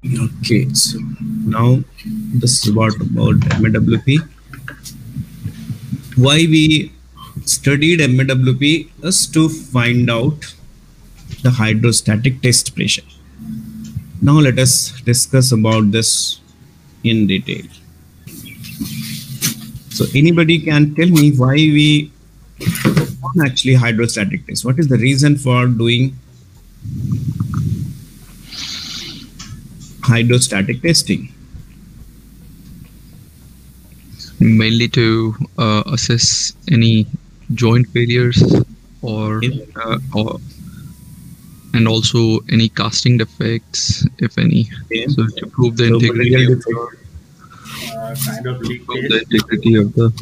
Okay, so now this is about MAWP. Why we studied MAWP is to find out the hydrostatic test pressure. Now let us discuss about this in detail. So anybody can tell me why we perform actually hydrostatic test? What is the reason for doing hydrostatic testing? Mainly to assess any joint failures or Okay. or and also any casting defects, if any. Okay. So to prove the So integrity material of defect. Kind of leak prove the test. integrity of the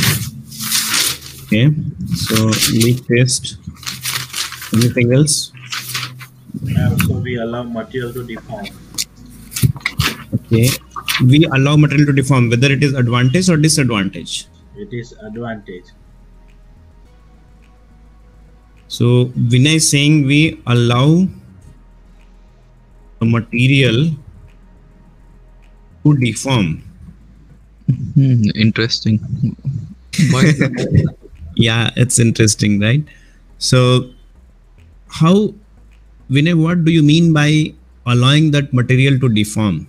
Okay. So leak test. Anything else? So we allow material to deform. Okay. We allow material to deform, whether it is advantage or disadvantage. It is advantage. So Vinay is saying we allow the material to deform. interesting. Why is that? Yeah, it's interesting, right? So how, Vinay, what do you mean by allowing that material to deform?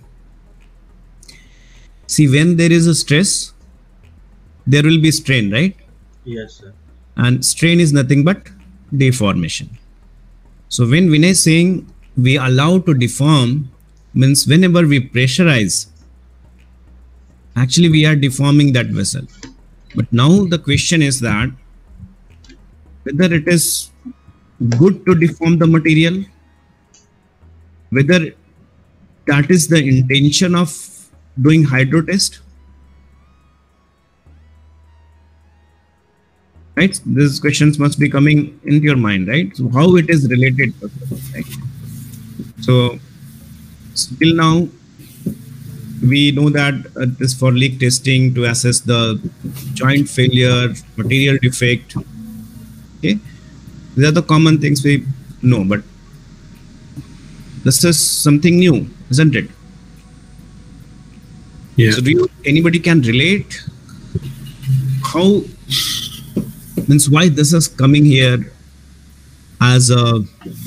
See, when there is a stress, there will be strain, right? Yes, sir. And strain is nothing but deformation. So when Vinay is saying we allow to deform, means whenever we pressurize, actually we are deforming that vessel. But now the question is that whether it is good to deform the material, whether that is the intention of doing hydro test, right? These questions must be coming into your mind, right? So how it is related, right? So till now we know that it is for leak testing to assess the joint failure, material defect. Okay, these are the common things we know, but this is something new, isn't it? Yeah. So do you, anybody can relate how, means why this is coming here as a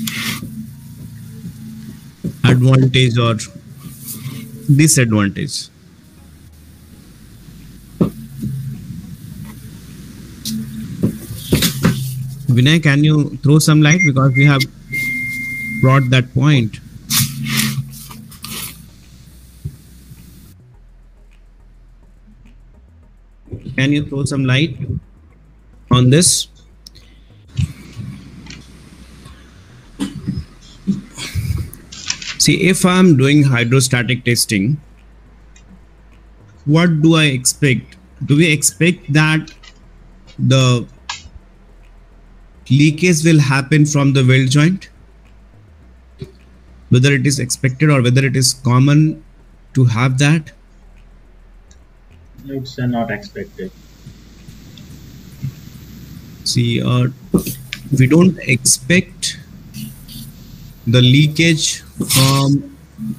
advantage or disadvantage? Vinay, can you throw some light, because we have brought that point? Can you throw some light on this? See, if I'm doing hydrostatic testing, what do I expect? Do we expect that the leakage will happen from the weld joint? Whether it is expected or whether it is common to have that? It's not expected. See, we don't expect the leakage from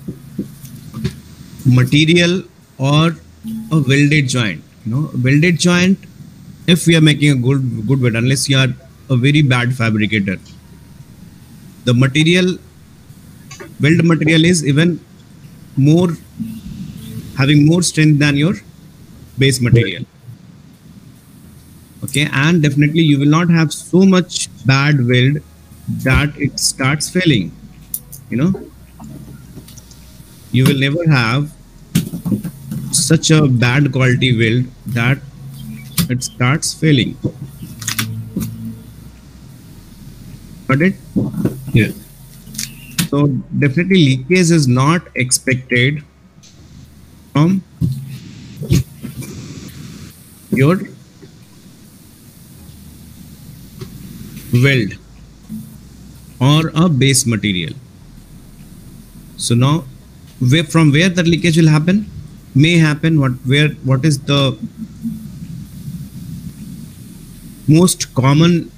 material or a welded joint. You know, welded joint, if we are making a good weld, unless you are a very bad fabricator, the material, weld material is even more, having more strength than your base material. Okay, and definitely you will not have so much bad weld that it starts failing. You know, you will never have such a bad quality weld that it starts failing. Got it? Yeah. So definitely leakage is not expected from your weld or a base material. So now, from where the leakage will happen? May happen, what is the most common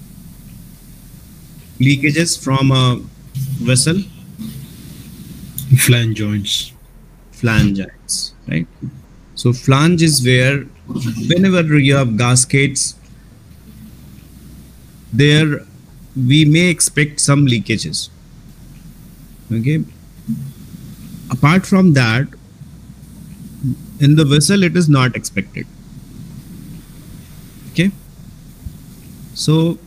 leakages from a vessel? Flange joints. Flange joints, right? So flange is where whenever you have gaskets, there we may expect some leakages. Okay. Apart from that, in the vessel it is not expected. Okay. So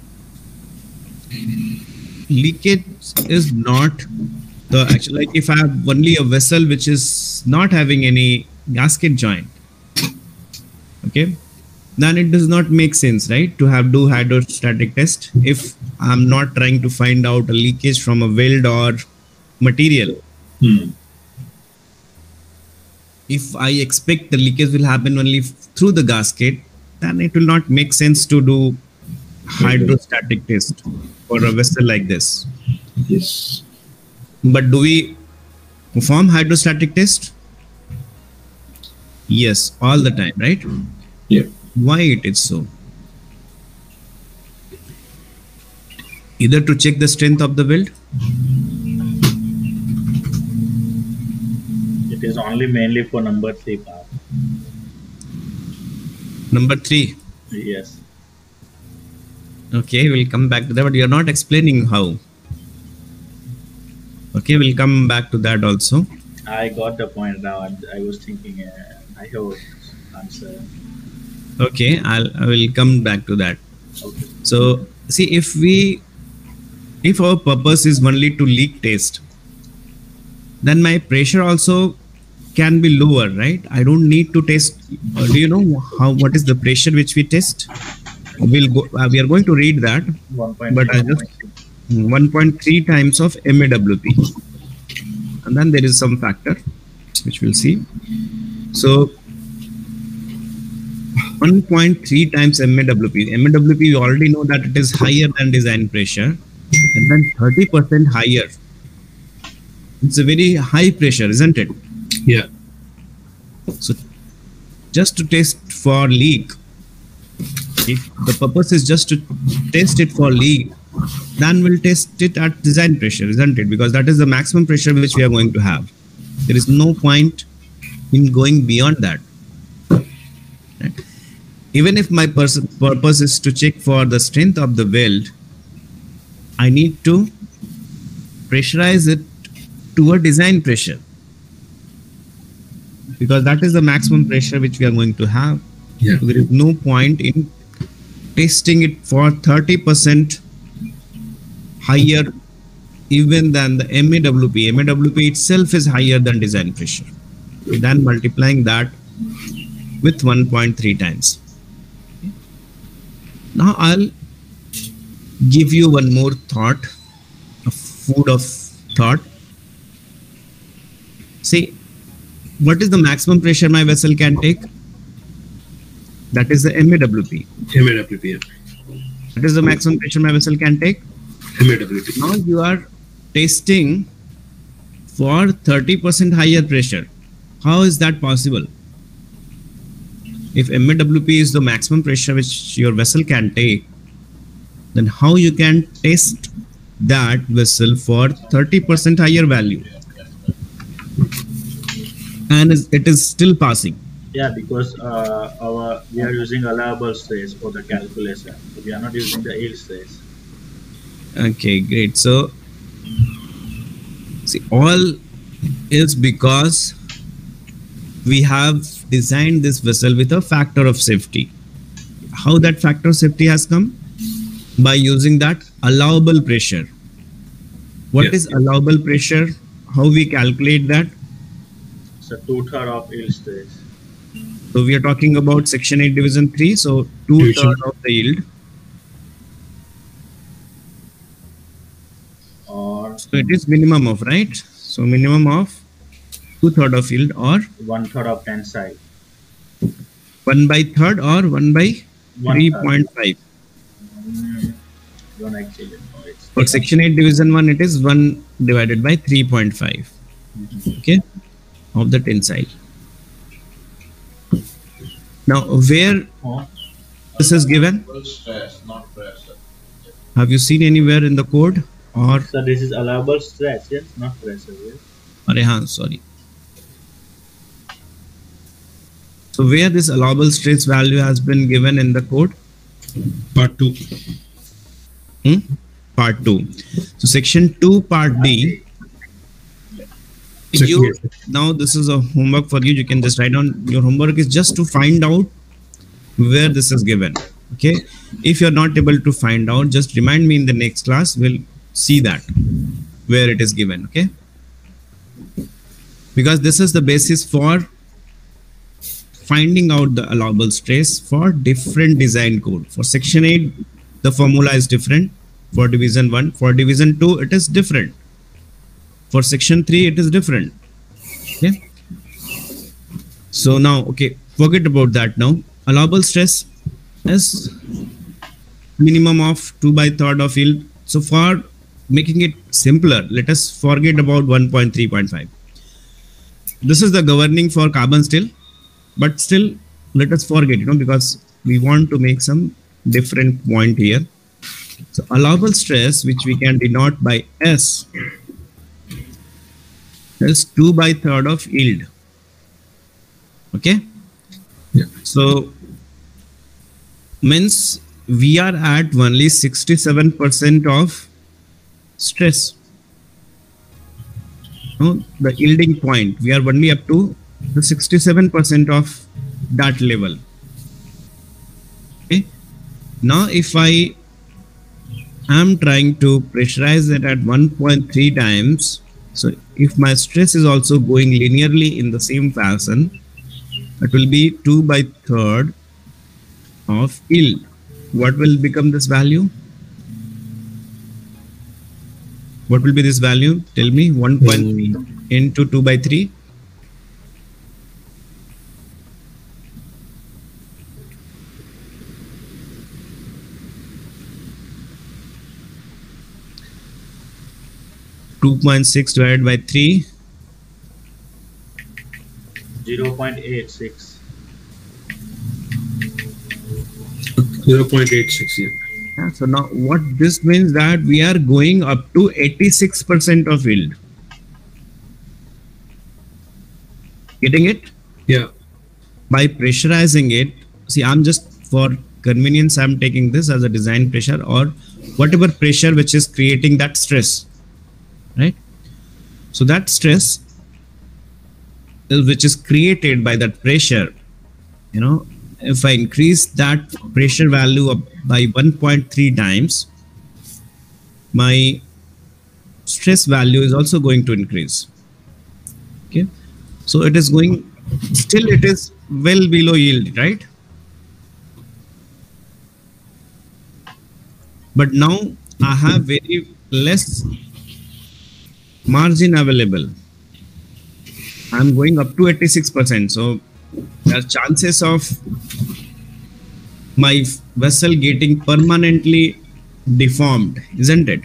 leakage is not the actual, like if I have only a vessel which is not having any gasket joint, okay, then it does not make sense, right, to have do hydrostatic test if I'm not trying to find out a leakage from a weld or material. If I expect the leakage will happen only through the gasket, then it will not make sense to do hydrostatic test for a vessel like this. Yes. But do we perform hydrostatic test? Yes, all the time, right? Yeah. Why it is so? Either to check the strength of the weld. It is only mainly for number 3 part. Number 3. Yes. Okay, we'll come back to that, but you're not explaining how. Okay, we'll come back to that also. I got the point now. I was thinking, I have answer. Okay, I will come back to that. Okay. So see, if our purpose is only to leak test, then my pressure also can be lower, right? I don't need to test. Do you know what is the pressure which we test? We are going to read that, 1.3. but I just 1.3 times of MAWP, and then there is some factor which we'll see. So 1.3 times MAWP. MAWP, we already know that it is higher than design pressure, and then 30% higher. It's a very high pressure, isn't it? Yeah. So just to test for leak, if the purpose is just to test it for leak, then we'll test it at design pressure, isn't it? Because that is the maximum pressure which we are going to have. There is no point in going beyond that. Right? Even if my purpose is to check for the strength of the weld, I need to pressurize it to a design pressure, because that is the maximum pressure which we are going to have. Yeah. So there is no point in testing it for 30% higher even than the MAWP. MAWP itself is higher than design pressure. Then multiplying that with 1.3 times. Now I'll give you one more thought, a food of thought. See, what is the maximum pressure my vessel can take? That is the MAWP. MAWP. Yeah. That is the maximum pressure my vessel can take. MAWP. Now you are testing for 30% higher pressure. How is that possible? If MAWP is the maximum pressure which your vessel can take, then how you can test that vessel for 30% higher value? And it is still passing. Yeah, because we are using allowable stress for the calculation. So we are not using the yield stress. Okay, great. So, see, all is because we have designed this vessel with a factor of safety. How that factor of safety has come? By using that allowable pressure. What is allowable pressure? How we calculate that? So 2/3 of yield stress. So we are talking about section 8 division 3. So 2/3 of the yield. Or So it is minimum of, right? So minimum of 2/3 of yield, or 1/3 of tensile. 1/3 or 1/3.5. Don't actually know it. For section 8 division 1, it is 1 divided by 3.5. Okay, of the tensile. Now, where Oh, this is given? Stress, not pressure. Have you seen anywhere in the code? Or so this is allowable stress, yes, not pressure. Yes. Sorry. So where this allowable stress value has been given in the code? Part 2. Part 2. So section 2 part D. You, now this is a homework for you. You can just write down. Your homework is just to find out where this is given. Okay. If you're not able to find out, just remind me in the next class. We'll see that where it is given. Okay. Because this is the basis for finding out the allowable stress for different design code. For section 8, the formula is different. For division 1, for division 2, it is different. For section 3, it is different. Okay. So now, okay, forget about that now. Allowable stress is minimum of 2/3 of yield. So for making it simpler, let us forget about 1.3.5. This is the governing for carbon steel, but still let us forget, because we want to make some different point here. So allowable stress, which we can denote by S, is 2/3 of yield. Okay. Yeah. So means we are at only 67% of stress. The yielding point, we are only up to the 67% of that level. Okay. Now if I am trying to pressurize it at 1.3 times, so if my stress is also going linearly in the same fashion, it will be 2/3 of yield. What will become this value? What will be this value? Tell me. 1.3 into 2/3. (2.6) divided by 3. 0.86. 0.86. Yeah. Yeah, so now what this means that we are going up to 86% of yield. Getting it? Yeah. By pressurizing it, see, I'm just for convenience, I'm taking this as a design pressure or whatever pressure which is creating that stress, right? So that stress which is created by that pressure, if I increase that pressure value up by 1.3 times, my stress value is also going to increase. Okay. So it is going, still it is well below yield, right? But now I have very less margin available. I'm going up to 86%. So there are chances of my vessel getting permanently deformed, isn't it?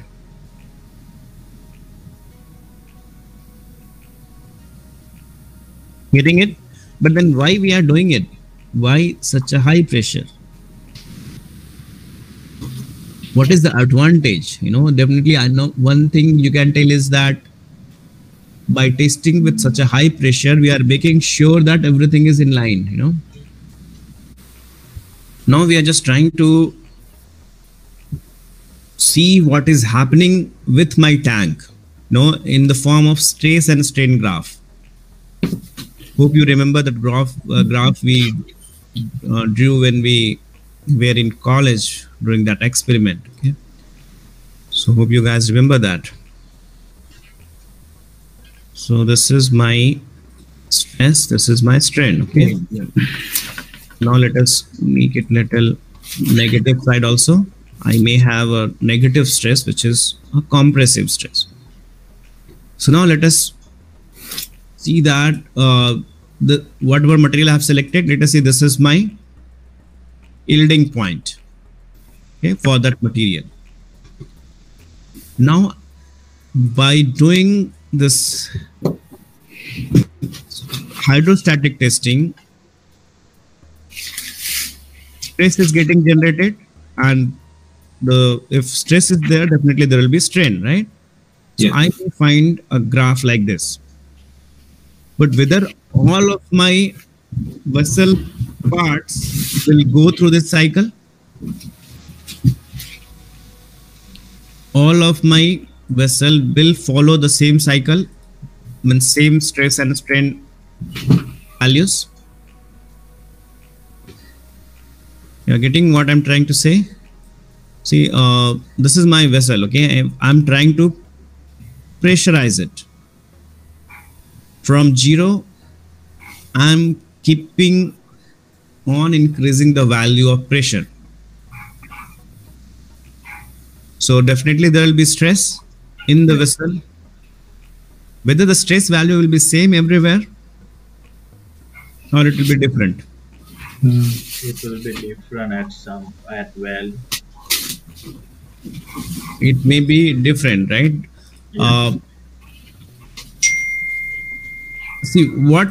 Getting it? But then why we are doing it? Why such a high pressure? What is the advantage? Definitely I know one thing you can tell is that by testing with such a high pressure, we are making sure that everything is in line, Now we are just trying to see what is happening with my tank, in the form of stress and strain graph. Hope you remember that graph we drew when we were in college during that experiment. Okay? So hope you guys remember that. So this is my stress, this is my strain. Okay. Yeah. Now let us make it little negative side also. I may have a negative stress, which is a compressive stress. So now let us see that the whatever material I have selected, let us say this is my yielding point, okay, for that material. Now by doing this hydrostatic testing, stress is getting generated, and if stress is there, definitely there will be strain, right? So Yeah. I will find a graph like this. but whether all of my vessel parts will go through this cycle, all of my vessel will follow the same cycle, means same stress and strain values. You're getting what I'm trying to say? See, this is my vessel, okay? I'm trying to pressurize it. From 0, I'm keeping on increasing the value of pressure. So definitely there will be stress in the vessel. Whether the stress value will be same everywhere or it will be different. It will be different at well. It may be different, right? Yeah. See what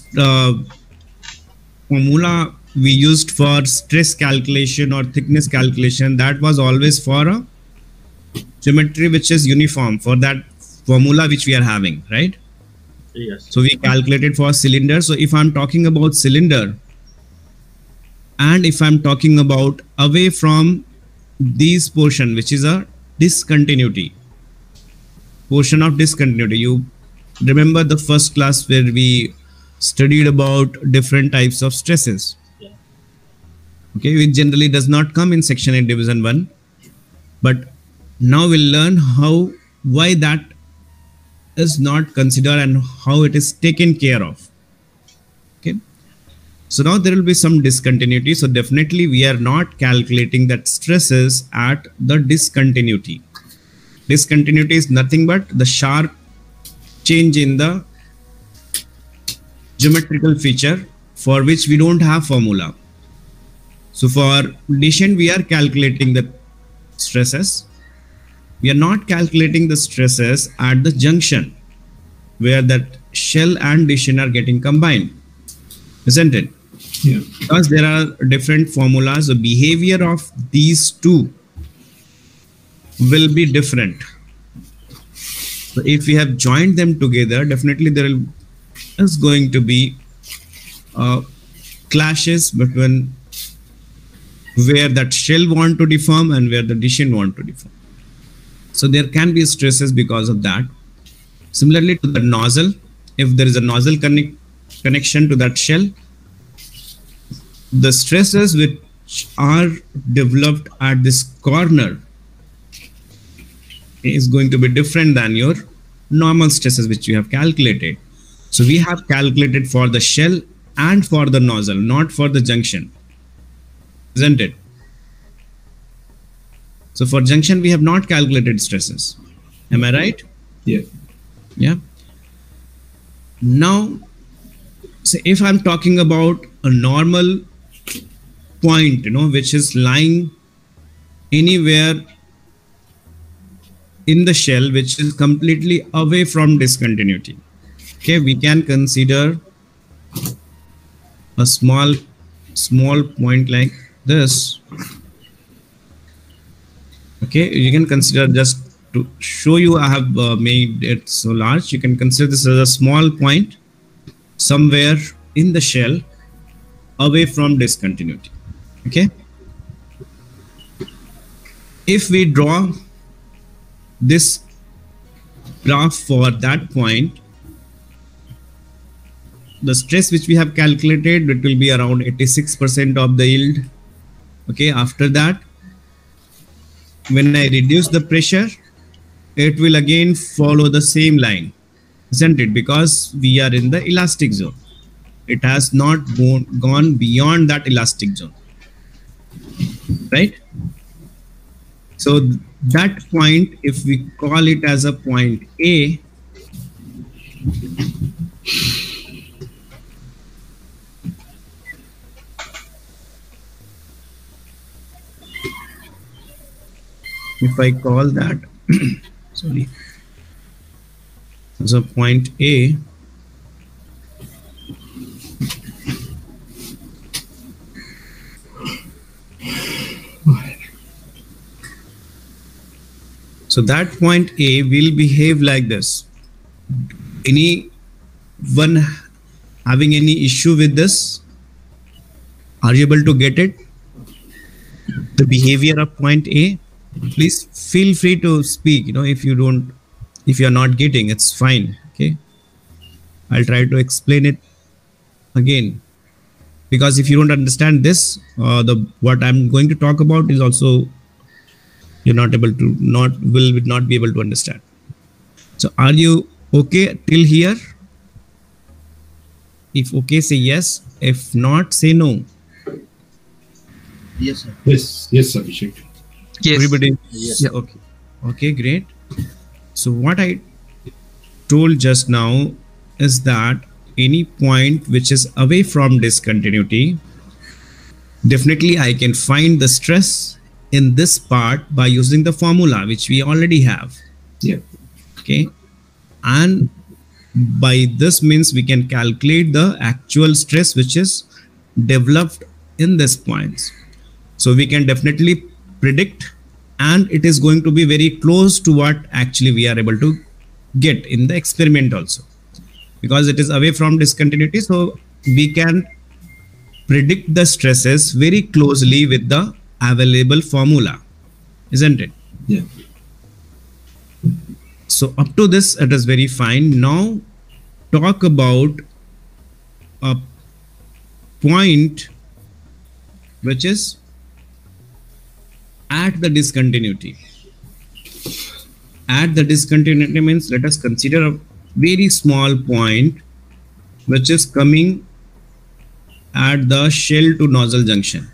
formula we used for stress calculation or thickness calculation, that was always for a geometry which is uniform for that formula which we are having, right? Yes. So we calculated for cylinder. So if I'm talking about cylinder, and if I'm talking about away from this portion, which is a discontinuity, portion of discontinuity. You remember the first class where we studied about different types of stresses. Yeah. Okay, which generally does not come in section 8 division 1. But now we'll learn why that is not considered and how it is taken care of. Okay. So now there will be some discontinuity. So definitely we are not calculating that stresses at the discontinuity. Discontinuity is nothing but the sharp change in the geometrical feature for which we don't have formula. So for descent we are calculating the stresses. We are not calculating the stresses at the junction where that shell and descent are getting combined, isn't it? Yeah. Because there are different formulas, the behavior of these two will be different. So if we have joined them together, definitely there is going to be clashes between where that shell want to deform and where the descent want to deform. So there can be stresses because of that. Similarly to the nozzle, if there is a nozzle connection to that shell, the stresses which are developed at this corner is going to be different than your normal stresses which you have calculated. So we have calculated for the shell and for the nozzle, not for the junction, isn't it? So for junction we have not calculated stresses. Am I right? Yeah. Yeah. Now, so if I'm talking about a normal point, which is lying anywhere in the shell, which is completely away from discontinuity. Okay, we can consider a small point like this. Okay, you can consider, just to show you, I have made it so large. You can consider this as a small point somewhere in the shell away from discontinuity. Okay, if we draw this graph for that point, the stress which we have calculated, it will be around 86% of the yield. Okay, after that, when I reduce the pressure, it will again follow the same line, isn't it? Because we are in the elastic zone. It has not gone beyond that elastic zone, right? So that point, if we call it as a point A, if I call that sorry, as a point A, so that point A will behave like this. Any one having any issue with this? Are you able to get it? The behavior of point A? Please feel free to speak. If you're not getting, it's fine. Okay. I'll try to explain it again. Because if you don't understand this, what I'm going to talk about is also you're not able to will not be able to understand. So are you okay till here? If okay, say yes. If not, say no. Yes, sir. Yes, Abhishek. Yes. Everybody. Yes. Yeah. Okay. Okay, great. So what I told just now is that any point which is away from discontinuity, definitely I can find the stress in this part by using the formula which we already have. Yeah. Okay. And by this means we can calculate the actual stress which is developed in this points. So we can definitely predict, and it is going to be very close to what actually we are able to get in the experiment also, because it is away from discontinuity. So we can predict the stresses very closely with the available formula, isn't it? Yeah. So up to this, it is very fine. Now talk about a point which is at the discontinuity. At the discontinuity means, let us consider a very small point which is coming at the shell to nozzle junction.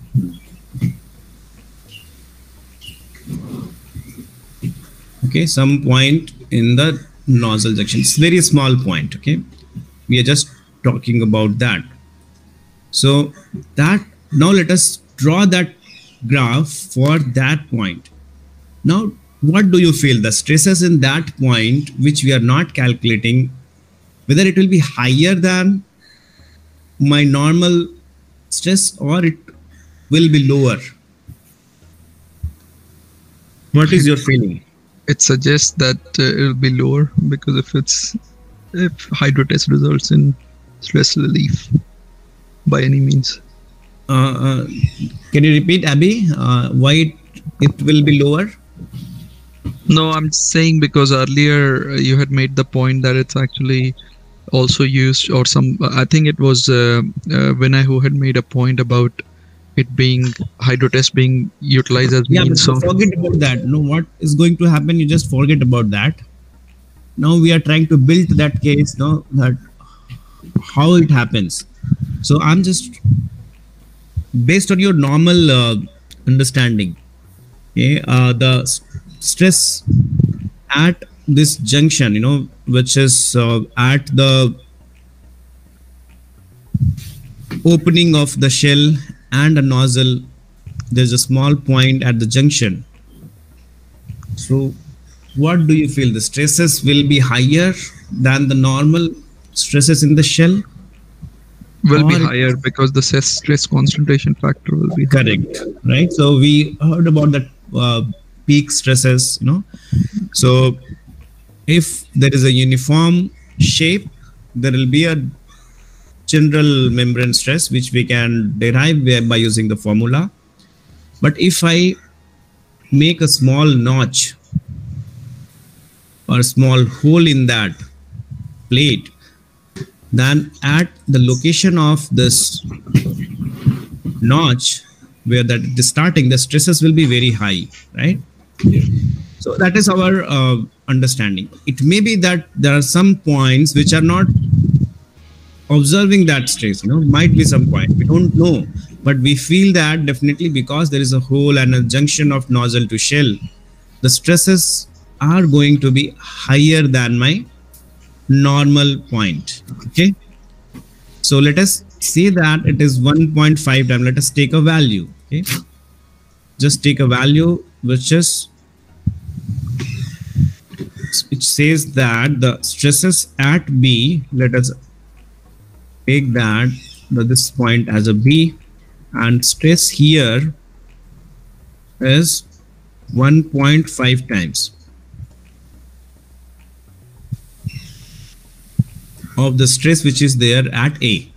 Okay, some point in the nozzle junction. It's very small point. Okay, we are just talking about that. So that now let us draw that graph for that point. Now what do you feel the stresses in that point which we are not calculating, whether it will be higher than my normal stress or it will be lower? What is your feeling? It suggests that it will be lower, because if hydro test results in stress relief by any means. Can you repeat, Abby, why it will be lower? No, I'm saying because earlier you had made the point that it's actually also used, or I think it was Vinay who had made a point about it being hydro test being utilized as Yeah, means but of. forget about that. No, what is going to happen? You just forget about that. Now we are trying to build that case. No, that how it happens. So I'm just based on your normal understanding. Okay, the stress at this junction, which is at the opening of the shell and a nozzle, there's a small point at the junction. So what do you feel? The stresses will be higher than the normal stresses in the shell? Will be Or- higher because the stress concentration factor will be Correct, right? So we heard about the peak stresses, So if there is a uniform shape, there will be a general membrane stress which we can derive by using the formula. But if I make a small notch or small hole in that plate, then at the location of this notch where that it is starting, the stresses will be very high, right? Yeah. So that is our understanding. It may be that there are some points which are not observing that stress, might be some point. We don't know, but we feel that definitely because there is a hole and a junction of nozzle to shell, the stresses are going to be higher than my normal point. Okay. So let us say that it is 1.5 times. Let us take a value. Okay. Just take a value which says that the stresses at B, let us take this point as a B, and stress here is 1.5 times. of the stress which is there at A.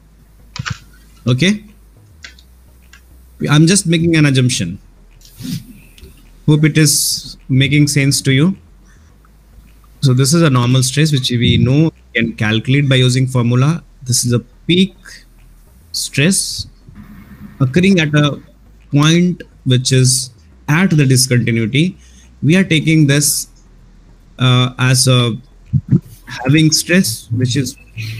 Okay, I'm just making an assumption. Hope it is making sense to you. So this is a normal stress which we know can calculate by using formula. This is a peak stress occurring at a point which is at the discontinuity. We are taking this as a having stress which is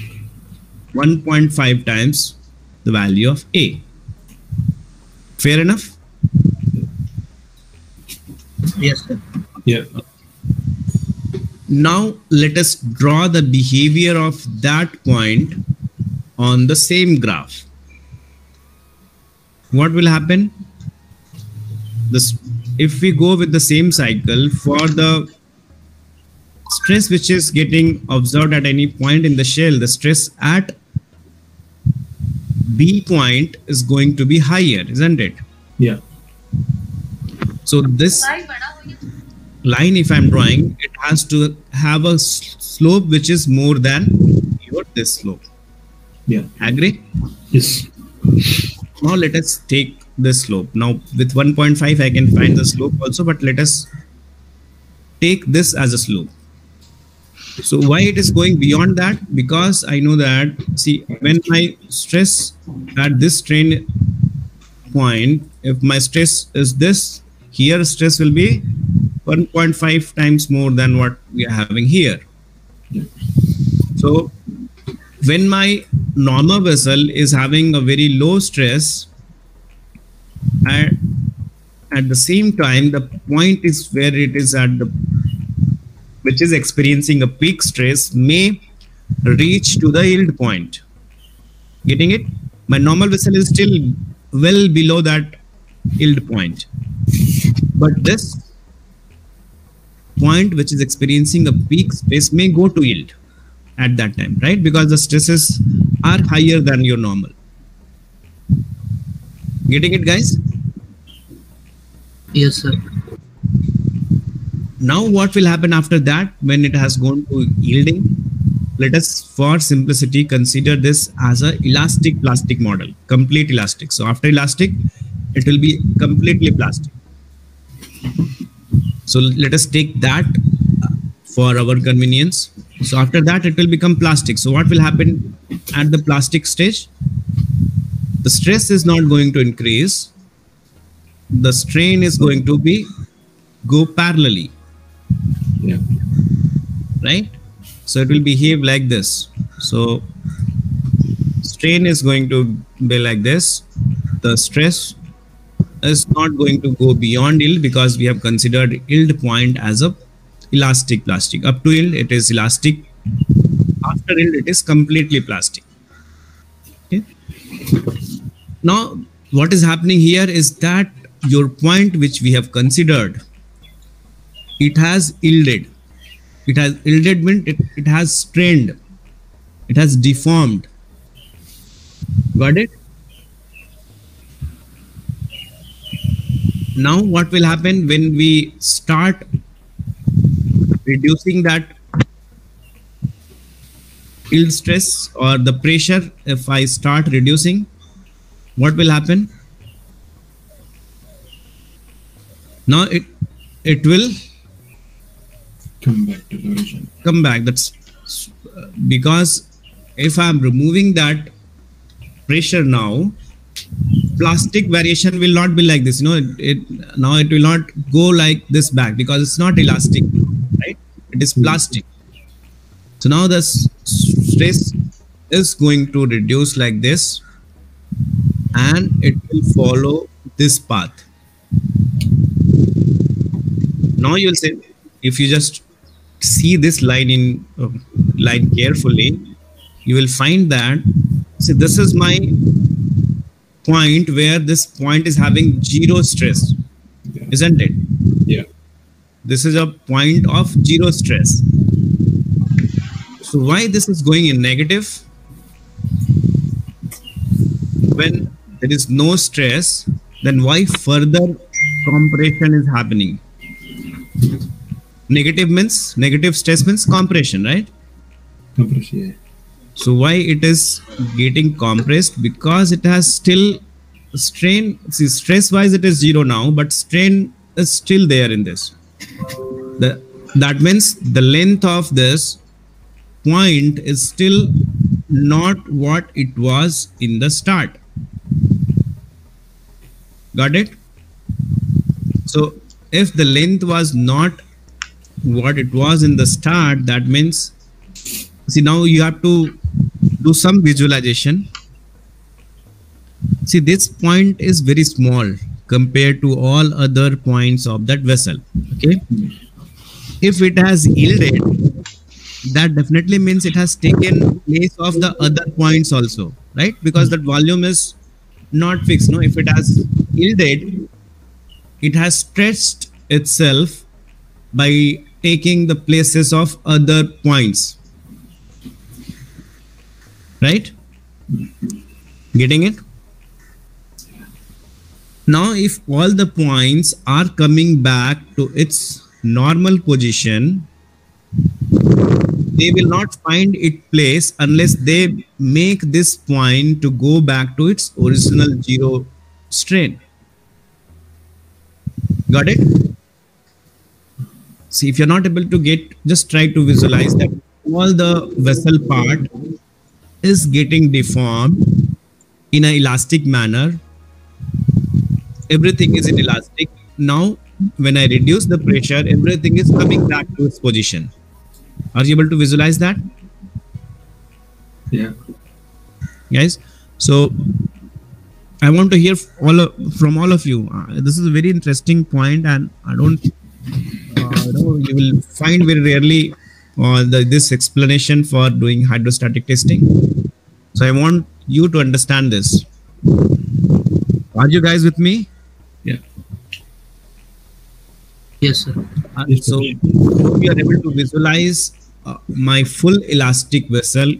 1.5 times the value of A. Fair enough? Yes, sir. Yeah. Now let us draw the behavior of that point on the same graph. What will happen? This, if we go with the same cycle for the stress which is getting observed at any point in the shell, the stress at B point is going to be higher, isn't it? Yeah. So this line, if I'm drawing, it has to have a slope which is more than your this slope. Yeah. Agree? Yes. Now let us take this slope. Now with 1.5 I can find the slope also, but let us take this as a slope. So why it is going beyond that? Because I know that, see, when my stress at this strain point, if my stress is this, here stress will be 1.5 times more than what we are having here. Yeah. So when my normal vessel is having a very low stress, and at the same time the point is where it is at the which is experiencing a peak stress may reach to the yield point. Getting it? My normal vessel is still well below that yield point, but this point which is experiencing a peak stress may go to yield at that time, right? Because the stresses are higher than your normal. Getting it, guys? Yes, sir. Now what will happen after that when it has gone to yielding? Let us, for simplicity, consider this as a elastic plastic model, complete elastic. So after elastic, it will be completely plastic. So let us take that for our convenience. So after that, it will become plastic. So what will happen at the plastic stage? The stress is not going to increase. The strain is going to be go parallelly. Yeah. Right? So it will behave like this. So strain is going to be like this. The stress is not going to go beyond yield because we have considered yield point as a elastic plastic. Up to yield it is elastic. After yield it is completely plastic. Okay. Now what is happening here is that your point which we have considered, it has yielded. It has yielded means it has strained. It has deformed. Got it? Now what will happen when we start reducing that yield stress or the pressure? If I start reducing, what will happen? Now it will Come back to the origin. come back. That's because if I'm removing that pressure now, plastic variation will not be like this. You know, now it will not go like this back because it's not elastic, right? It is plastic. So now the stress is going to reduce like this, and it will follow this path. Now you'll say, if you just see this line in line carefully, you will find that, see, this is my point where this point is having zero stress, Yeah. isn't it? Yeah. This is a point of zero stress. So why this is going in negative? When there is no stress, then why further compression is happening? Negative stress means compression, right? Compression. Yeah. So why it is getting compressed? Because it has still strain. See, stress wise it is 0 now, but strain is still there in this. That means the length of this point is still not what it was in the start. Got it? So if the length was not what it was in the start, that means, see, now you have to do some visualization. See, this point is very small compared to all other points of that vessel. Okay. If it has yielded, that definitely means it has taken place of the other points also, right? Because that volume is not fixed. No, if it has yielded, it has stretched itself by taking the places of other points, right? Getting it? Now, if all the points are coming back to its normal position, they will not find its place unless they make this point to go back to its original 0 strain. Got it? See, if you're not able to get, just try to visualize that all the vessel part is getting deformed in an elastic manner. Everything is in elastic. Now, when I reduce the pressure, everything is coming back to its position. Are you able to visualize that? Yeah. Guys, so I want to hear from all of you. This is a very interesting point, and I don't know, you will find very rarely this explanation for doing hydrostatic testing. So I want you to understand this. Are you guys with me? Yeah. Yes, sir. So hope you are able to visualize my full elastic vessel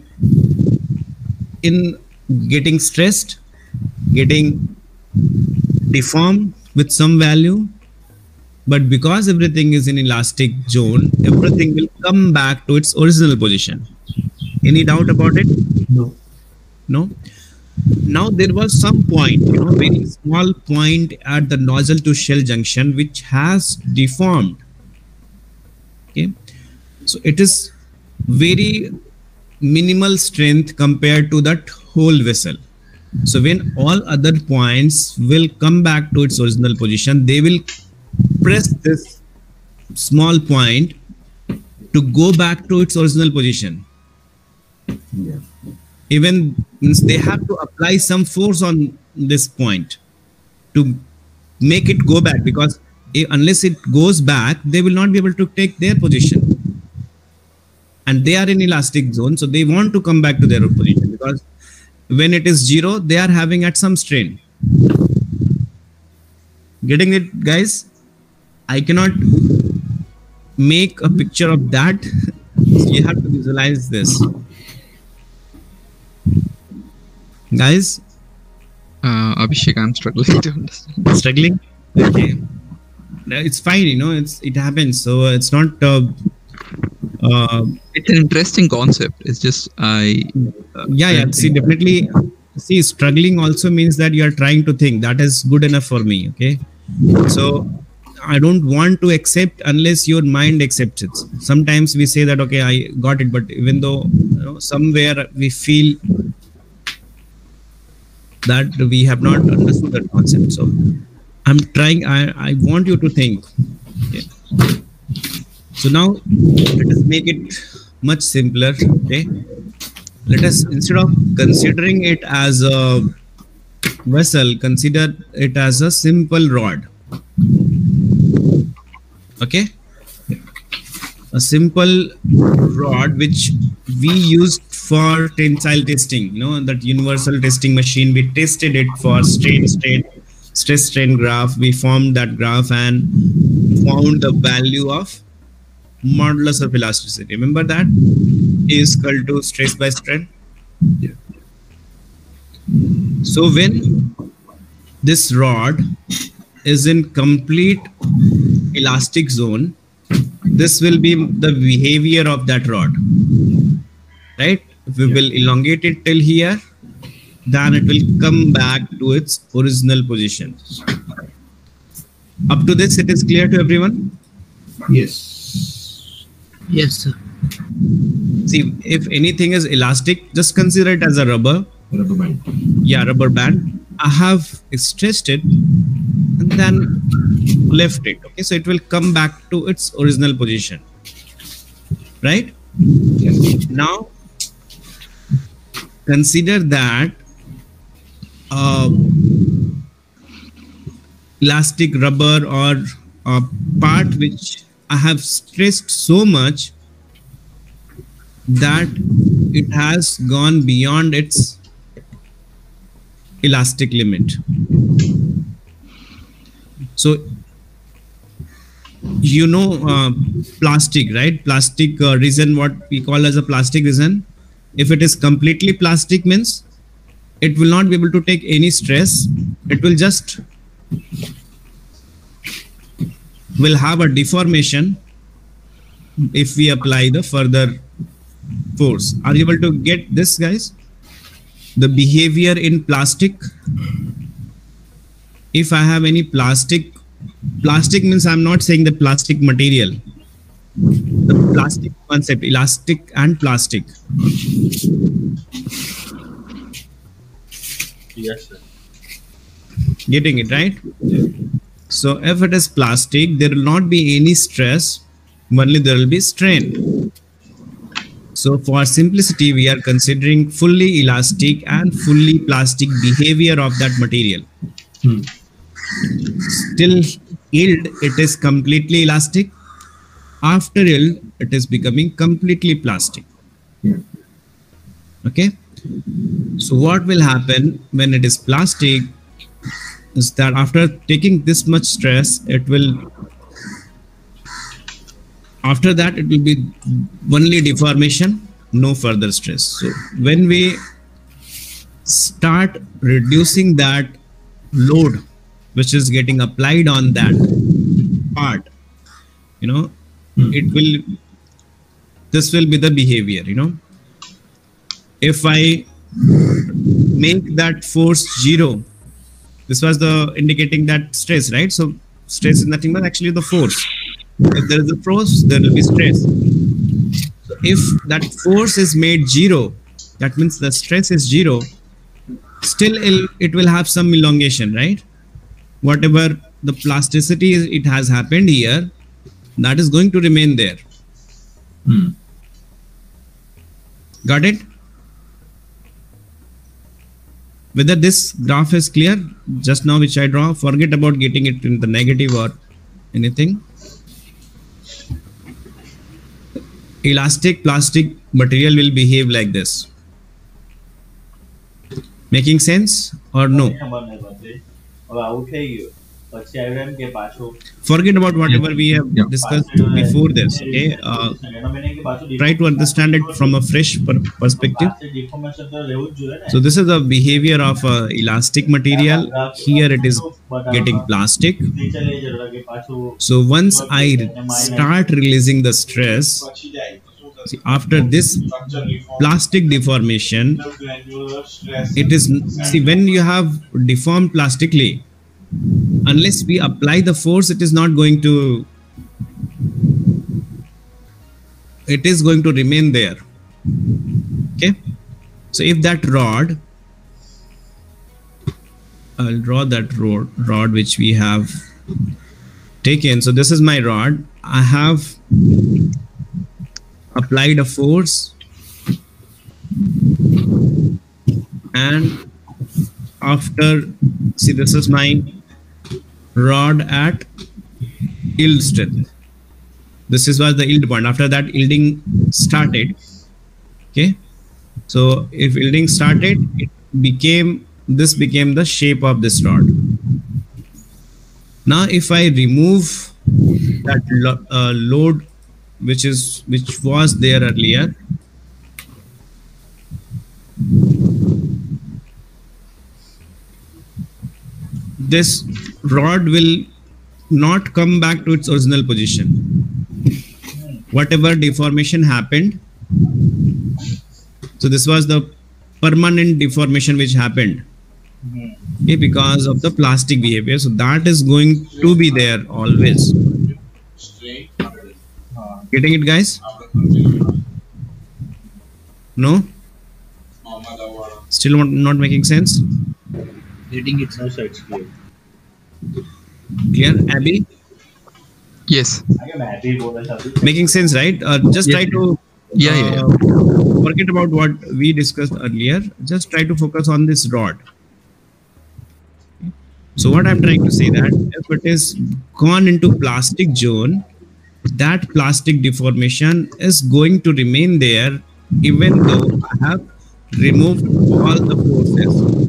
in getting stressed, getting deformed with some value, but because everything is in elastic zone, everything will come back to its original position. Any doubt about it? No. No. Now there was some point, very small point at the nozzle to shell junction which has deformed. Okay, so it is very minimal strength compared to that whole vessel. So when all other points will come back to its original position, they will press this small point to go back to its original position. Yeah. Even means they have to apply some force on this point to make it go back, because unless it goes back, they will not be able to take their position. And they are in elastic zone, so they want to come back to their position, because when it is 0, they are having at some strain. Getting it, guys? I cannot make a picture of that. So you have to visualize this. Guys, Abhishek, I'm struggling to understand. struggling? Okay. It's fine, it happens. So it's not It's an interesting concept. It's just yeah. See, definitely. See, struggling also means that you are trying to think. That is good enough for me. Okay. So I don't want to accept unless your mind accepts it. Sometimes we say that, okay, I got it, but even though somewhere we feel that we have not understood that concept. So I'm trying, I want you to think. Okay. So now let us make it much simpler. Okay. Let us, instead of considering it as a vessel, consider it as a simple rod. Okay. A simple rod which we used for tensile testing, that universal testing machine. We tested it for stress strain graph. We formed that graph and found the value of modulus of elasticity. Remember that? E is equal to stress by strain. Yeah. So when this rod is in complete elastic zone, this will be the behavior of that rod, right? If we will elongate it till here, then it will come back to its original position. Up to this, it is clear to everyone? Yes. Yes, sir. See, if anything is elastic, just consider it as a rubber. Rubber band. Yeah, rubber band. I have stretched it and then left it. Okay, so it will come back to its original position. Right? Yes. Now, consider that elastic rubber or a part which I have stressed so much that it has gone beyond its elastic limit. So, you know, plastic, right? Plastic resin, what we call as a plastic resin. If it is completely plastic, means it will not be able to take any stress. It will just will have a deformation if we apply the further force. Are you able to get this, guys? The behavior in plastic. If I have any plastic means I'm not saying the plastic material. The plastic concept, elastic and plastic. Yes, sir. Getting it, right? So if it is plastic, there will not be any stress, only there will be strain. So for simplicity, we are considering fully elastic and fully plastic behavior of that material. Still yield, it is completely elastic. After yield, it is becoming completely plastic. Okay. So what will happen when it is plastic is that after taking this much stress, it will, after that, it will be only deformation, no further stress. So when we start reducing that load which is getting applied on that part, you know, it will, this will be the behavior, you know. If I make that force 0, this was the indicating that stress, right? So stress is nothing but actually the force. If there is a force, there will be stress. So if that force is made 0, that means the stress is 0, still it will have some elongation, right? Whatever the plasticity it has happened here, that is going to remain there. Got it? Whether this graph is clear just now which I draw, forget about getting it in the negative or anything. Elastic plastic material will behave like this. Making sense or no? Forget about whatever we have discussed before this. Okay, try to understand it from a fresh perspective. So this is the behavior of elastic material. Here it is getting plastic. So once I start releasing the stress, see, after this plastic deformation, it is, see, when you have deformed plastically, unless we apply the force, it is not going to, it is going to remain there. Okay, so if that rod, I'll draw that rod which we have taken. So this is my rod. I have applied a force, and after, see, this is my rod at yield strength. This is was the yield point. After that, yielding started. Okay, so if yielding started, it became, this became the shape of this rod. Now if I remove that load which was there earlier, this rod will not come back to its original position. Whatever deformation happened, So this was the permanent deformation which happened, okay, because of the plastic behavior. So that is going to be there always. Strain. Getting it, guys? No? Still not making sense? Getting it. No, sir, it's clear. Clear, Abby? Yes. Making sense, right? Just Yes, try to Yeah. forget about what we discussed earlier. Just try to focus on this rod. So what I'm trying to say that if it is gone into plastic zone, that plastic deformation is going to remain there even though I have removed all the forces.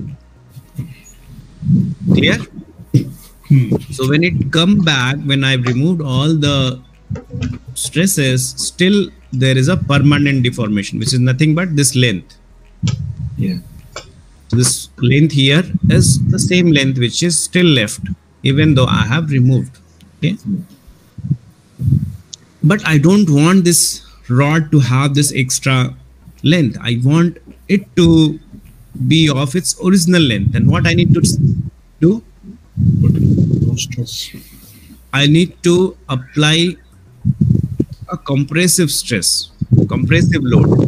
Clear? So when it come back, when I've removed all the stresses, still there is a permanent deformation, which is nothing but this length. Yeah. So this length here is the same length which is still left, even though I have removed. Okay. But I don't want this rod to have this extra length. I want it to be of its original length. And what I need to do? No stress. I need to apply a compressive stress, compressive load.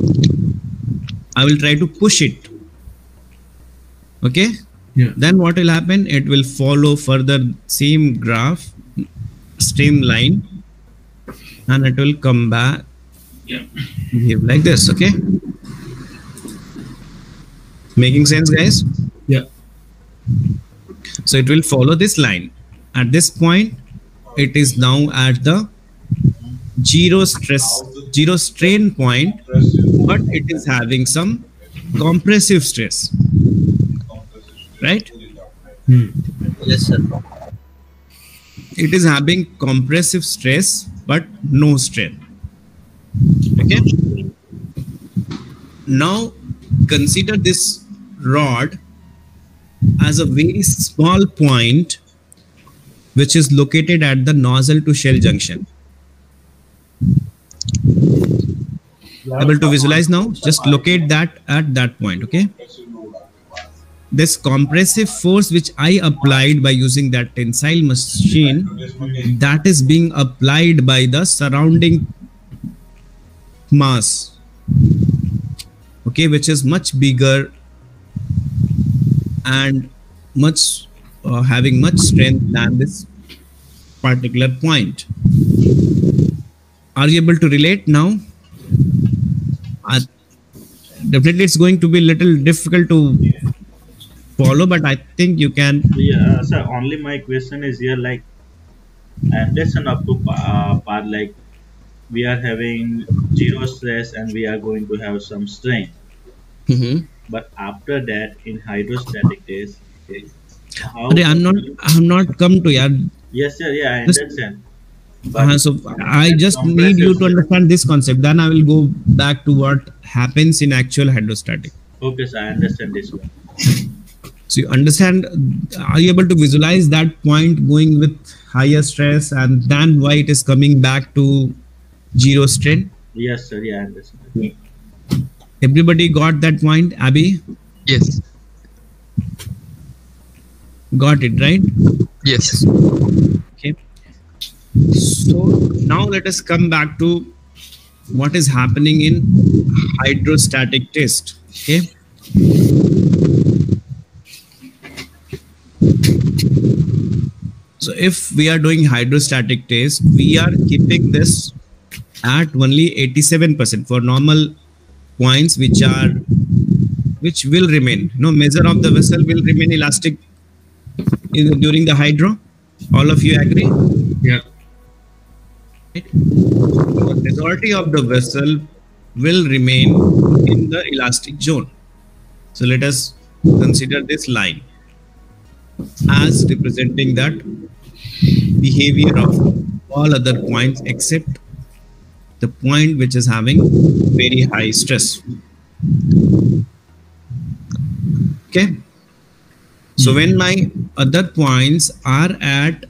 I will try to push it. Okay. Yeah. Then what will happen? It will follow further same graph, same line, and it will come back. Yeah. Behave like this. Okay. Making sense, guys? Yeah. So it will follow this line. At this point, it is now at the zero stress, zero strain point, but it is having some compressive stress, right? Yes, sir. It is having compressive stress, but no strain. Okay. Now consider this rod as a very small point which is located at the nozzle to shell junction. Able to visualize now? Just locate that at that point. Okay. This compressive force which I applied by using that tensile machine, that is being applied by the surrounding mass, okay, which is much bigger and much having much strength than this particular point. Are you able to relate now? Definitely it's going to be a little difficult to follow, but I think you can. Yeah, sir. Only my question is here, like, I understand up to part, like, we are having zero stress and we are going to have some strain. Mhm. But after that, in hydrostatic test, how? Arey, I'm not come to, yeah. Yes, sir. Yeah, I Just- understand. So I just need you to understand this concept. Then I will go back to what happens in actual hydrostatic. Okay, sir. I understand this one. So you understand? Are you able to visualize that point going with higher stress, and then why it is coming back to zero strain? Yes, sir. Yeah, I understand. Everybody got that point, Abby? Yes. Got it, right? Yes. Okay. So now let us come back to what is happening in hydrostatic test. Okay. So if we are doing hydrostatic test, we are keeping this at only 87% for normal points which will remain. No, measure of the vessel will remain elastic during the hydro. All of you agree? Yeah. Right? The majority of the vessel will remain in the elastic zone. So let us consider this line as representing that behavior of all other points except the point which is having very high stress. Okay. So when my other points are at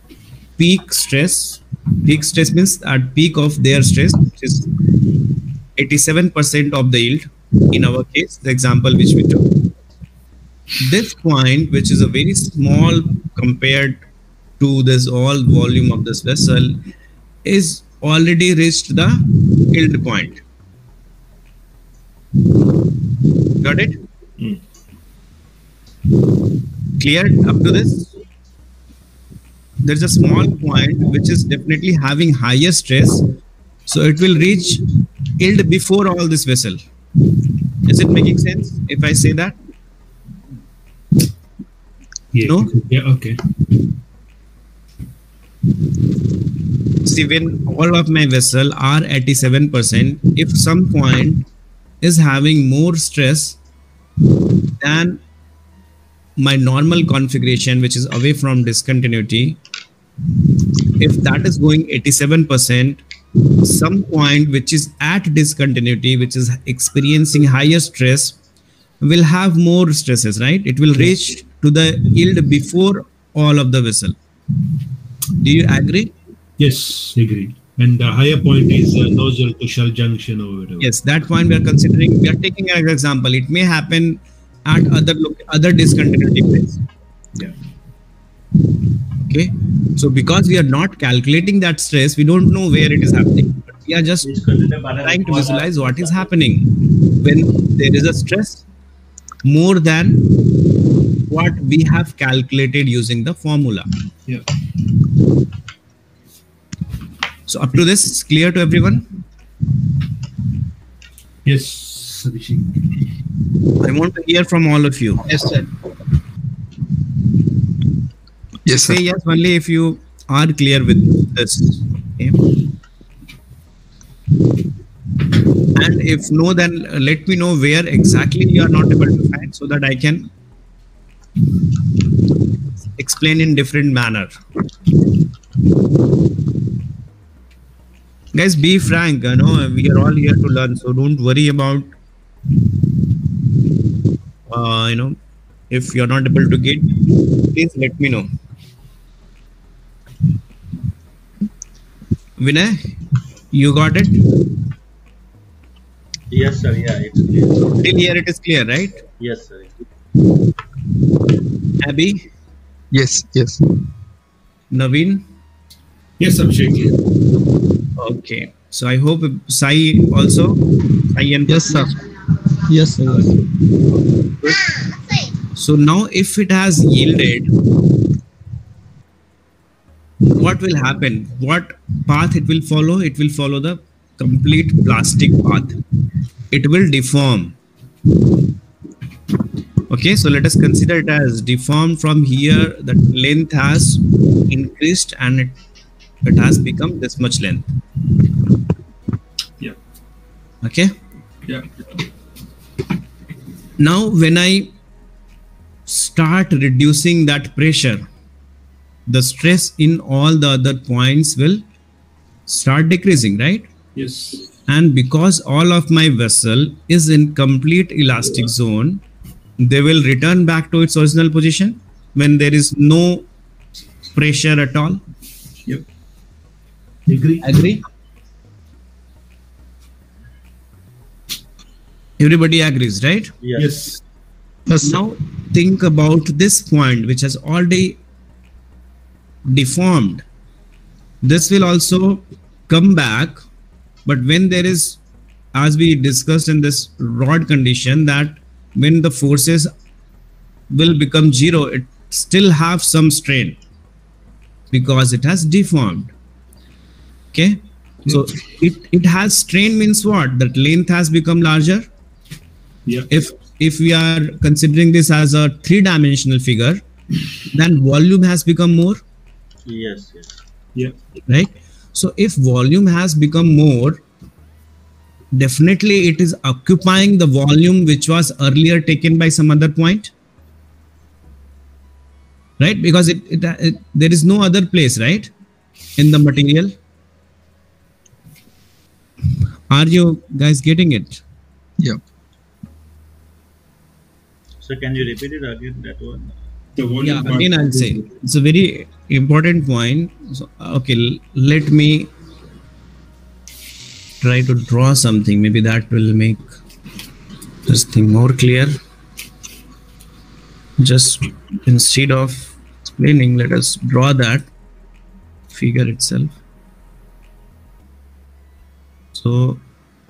peak stress means at peak of their stress, which is 87% of the yield. In our case, the example which we took, this point, which is a very small compared to this all volume of this vessel, is already reached the yield point. Got it? Clear up to this? There's a small point which is definitely having higher stress, so it will reach yield before all this vessel. Is it making sense if I say that? Yeah. No? Yeah. Okay. See, when all of my vessel are 87%, if some point is having more stress than my normal configuration, which is away from discontinuity, if that is going 87%, some point which is at discontinuity, which is experiencing higher stress, will have more stresses, right? It will reach to the yield before all of the vessel. Do you agree? Yes, agree. And the higher point is nozzle to shell junction or whatever. Yes, that point we are considering. We are taking an example. It may happen at other discontinuity place. Yeah. Okay. So because we are not calculating that stress, we don't know where it is happening. But we are just trying to visualize what is happening when there is a stress more than what we have calculated using the formula. Yeah. So up to this, it's clear to everyone? Yes, Abhishek. I want to hear from all of you. Yes, sir. Yes, sir. Say yes only if you are clear with this. Okay? And if no, then let me know where exactly you are not able to find so that I can explain in different manner. Guys, be frank. You know, we are all here to learn, so don't worry about if you're not able to get, please let me know. Vinay, you got it? Yes, sir. Yeah, it's clear. Till here it is clear, right? Yes, sir. Abby, Yes, yes. Naveen? Yes, Abhishek. Okay. So I hope Sai also? Sai and Yes, sir. Yes, sir. So now if it has yielded, what will happen? What path it will follow? It will follow the complete plastic path. It will deform. Okay, so let us consider it as deformed from here. The length has increased and it has become this much length. Yeah. Okay. Yeah. Now when I start reducing that pressure, the stress in all the other points will start decreasing, right? Yes. And because all of my vessel is in complete elastic zone, they will return back to its original position when there is no pressure at all. Yep. Agree. Agree? Everybody agrees, right? Yes. Yes. Yes, sir. Now think about this point which has already deformed. This will also come back, but when there is, as we discussed in this rod condition, that when the forces will become zero, it still have some strain because it has deformed. Okay, so it has strain means what? That length has become larger. Yeah. If we are considering this as a three-dimensional figure, then volume has become more, Yes, yes. Yeah. right? So if volume has become more, definitely it is occupying the volume which was earlier taken by some other point, right? Because there is no other place, right, in the material. Are you guys getting it? Yeah. So can you repeat it again, that one? The volume Yeah, part again I'll say it's a very important point. So, okay, let me try to draw something. Maybe that will make this thing more clear. Just instead of explaining, let us draw that figure itself. So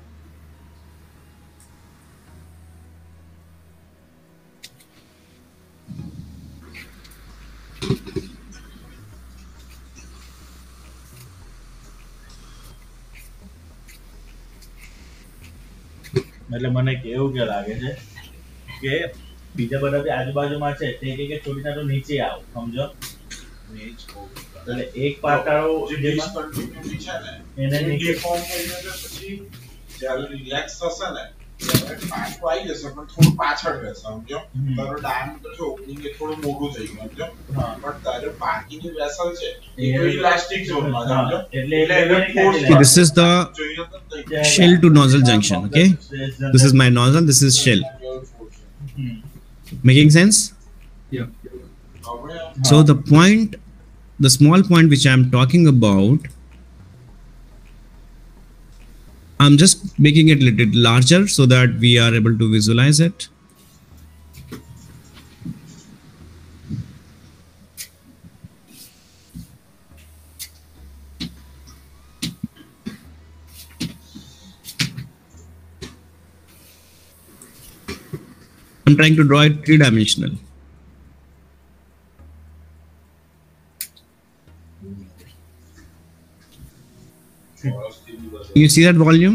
એટલે મને કેવું કે લાગે છે કે બીજા બધા જે આજુબાજુમાં છે તે કે થોડી ના તો નીચે આવો સમજો એટલે એક પાટાળો જેમાં ડિસકન્ટિન્યુટી છે ને એને એ નીચે ફોર્મ કરીને તો પછી જ્યારે રિલેક્સ થશે ને ત્યારે પાછું આવી જશે પણ થોડું પાછળ રહેશે સમજો તારો ડાયામીટર છે ઓપનિંગ એ થોડું મોટું થઈ ગયું સમજો પણ તારે બાકીની વેસલ છે એ તો ઇલાસ્ટિક ઝોનમાં સમજો એટલે this is the જોઈએ તો shell to nozzle junction. Okay, this is my nozzle, this is shell. Making sense? Yeah. So the point, the small point which I'm talking about, I'm just making it a little larger so that we are able to visualize it. I'm trying to draw it three-dimensional. You see that volume,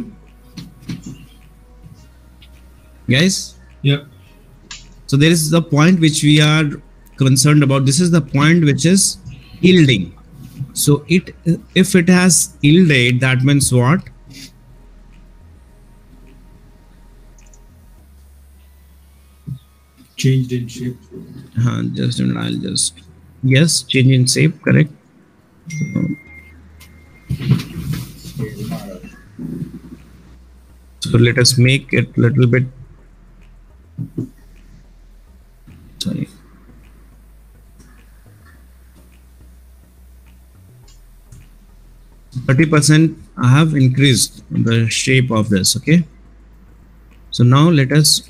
guys? Yeah. So there is the point which we are concerned about. This is the point which is yielding. So if it has yielded, that means what? Changed in shape. Just a minute, I'll just, yes, change in shape, correct. So let us make it a little bit, sorry. %, I have increased the shape of this. Okay. So now let us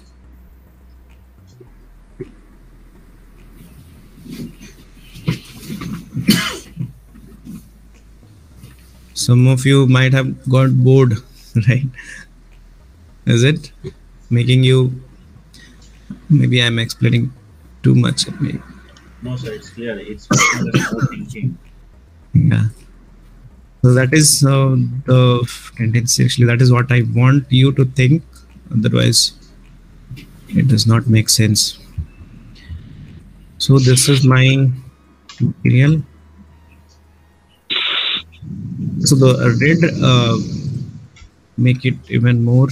some of you might have got bored, right? Is it making you, maybe I'm explaining too much? Maybe. No, sir, it's clear. It's more thinking. Yeah. So that is the tendency. Actually, that is what I want you to think. Otherwise, it does not make sense. So this is my material. So the red, make it even more.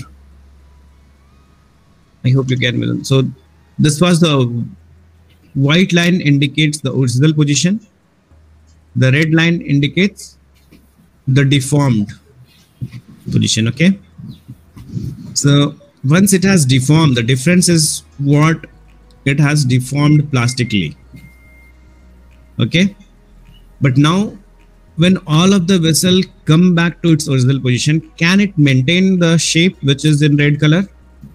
I hope you can. So this was the white line indicates the original position. The red line indicates the deformed position. Okay. So once it has deformed, the difference is what it has deformed plastically. Okay. But now when all of the vessel come back to its original position, can it maintain the shape which is in red color?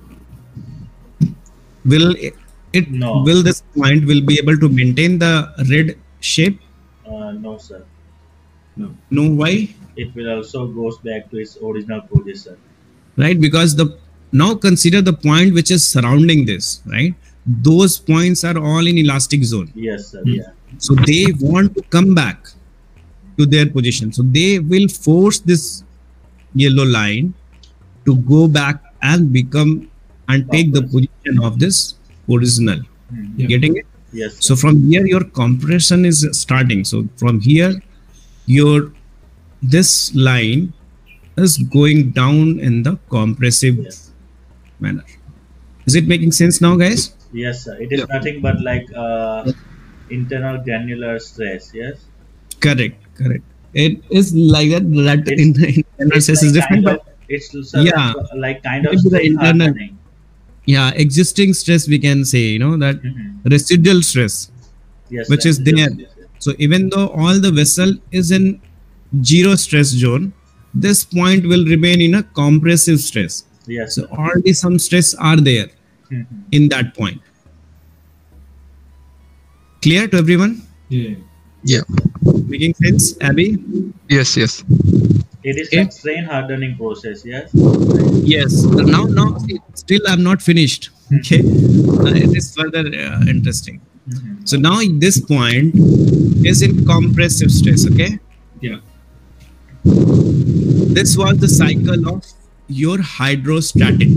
Will it No. will this point will be able to maintain the red shape? No, sir. No, why? It will also goes back to its original position. Right, because the now consider the point which is surrounding this, right? Those points are all in elastic zone. Yes, sir. Yeah. So they want to come back to their position. So they will force this yellow line to go back and become and take the position of this original. Yeah. Getting it? Yes, sir. So from here your compression is starting. So from here your this line is going down in the compressive Yes. manner. Is it making sense now, guys? Yes, sir. It is nothing but like internal granular stress. Yes. Correct. It is like that. That in the internal stress is different, but it's sir, Yeah. like kind of Maybe the stress internal- happening. yeah, existing stress we can say, that Mhm. residual stress, Yes, which sir. is there. Yes, yes. So even though all the vessel is in zero stress zone, this point will remain in a compressive stress. Yes. So already some stress are there in that point. Clear to everyone? Yeah. Yeah. Making sense, Abby? Yes. Yes. It is Okay. like strain hardening process. Yes. Yes. Now, see, still I'm not finished. Okay. It is further interesting. So now this point is in compressive stress. Okay. Yeah. This was the cycle of your hydrostatic.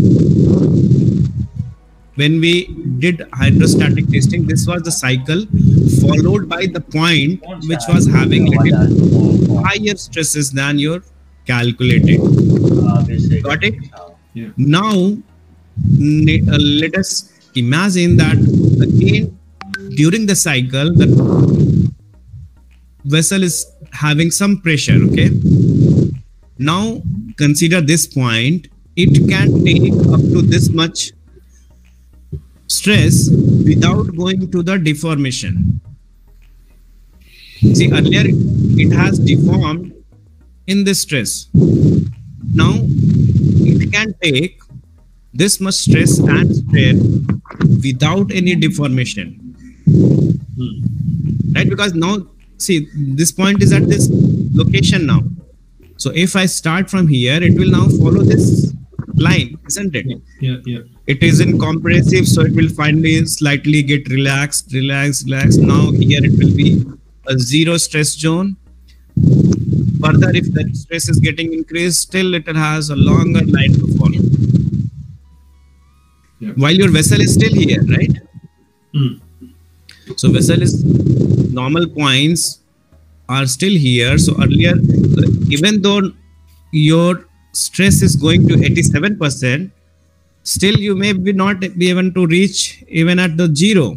When we did hydrostatic testing, this was the cycle followed by the point which was having little higher stresses than your calculated. Got it? Yeah. Now, let us imagine that again during the cycle, the vessel is having some pressure. Okay. Now, consider this point. It can take up to this much stress without going to the deformation. See, earlier it has deformed in this stress. Now it can take this much stress and strain without any deformation. Right? Because now, see, this point is at this location now. So if I start from here, it will now follow this line, isn't it? Yeah. Yeah. It is in compressive, so it will finally slightly get relaxed. Now here it will be a zero stress zone. Further, if the stress is getting increased, still it has a longer line to follow. Yeah. While your vessel is still here, right? So vessel is normal points are still here. So earlier, even though your stress is going to 87%, still you may be not be able to reach even at the zero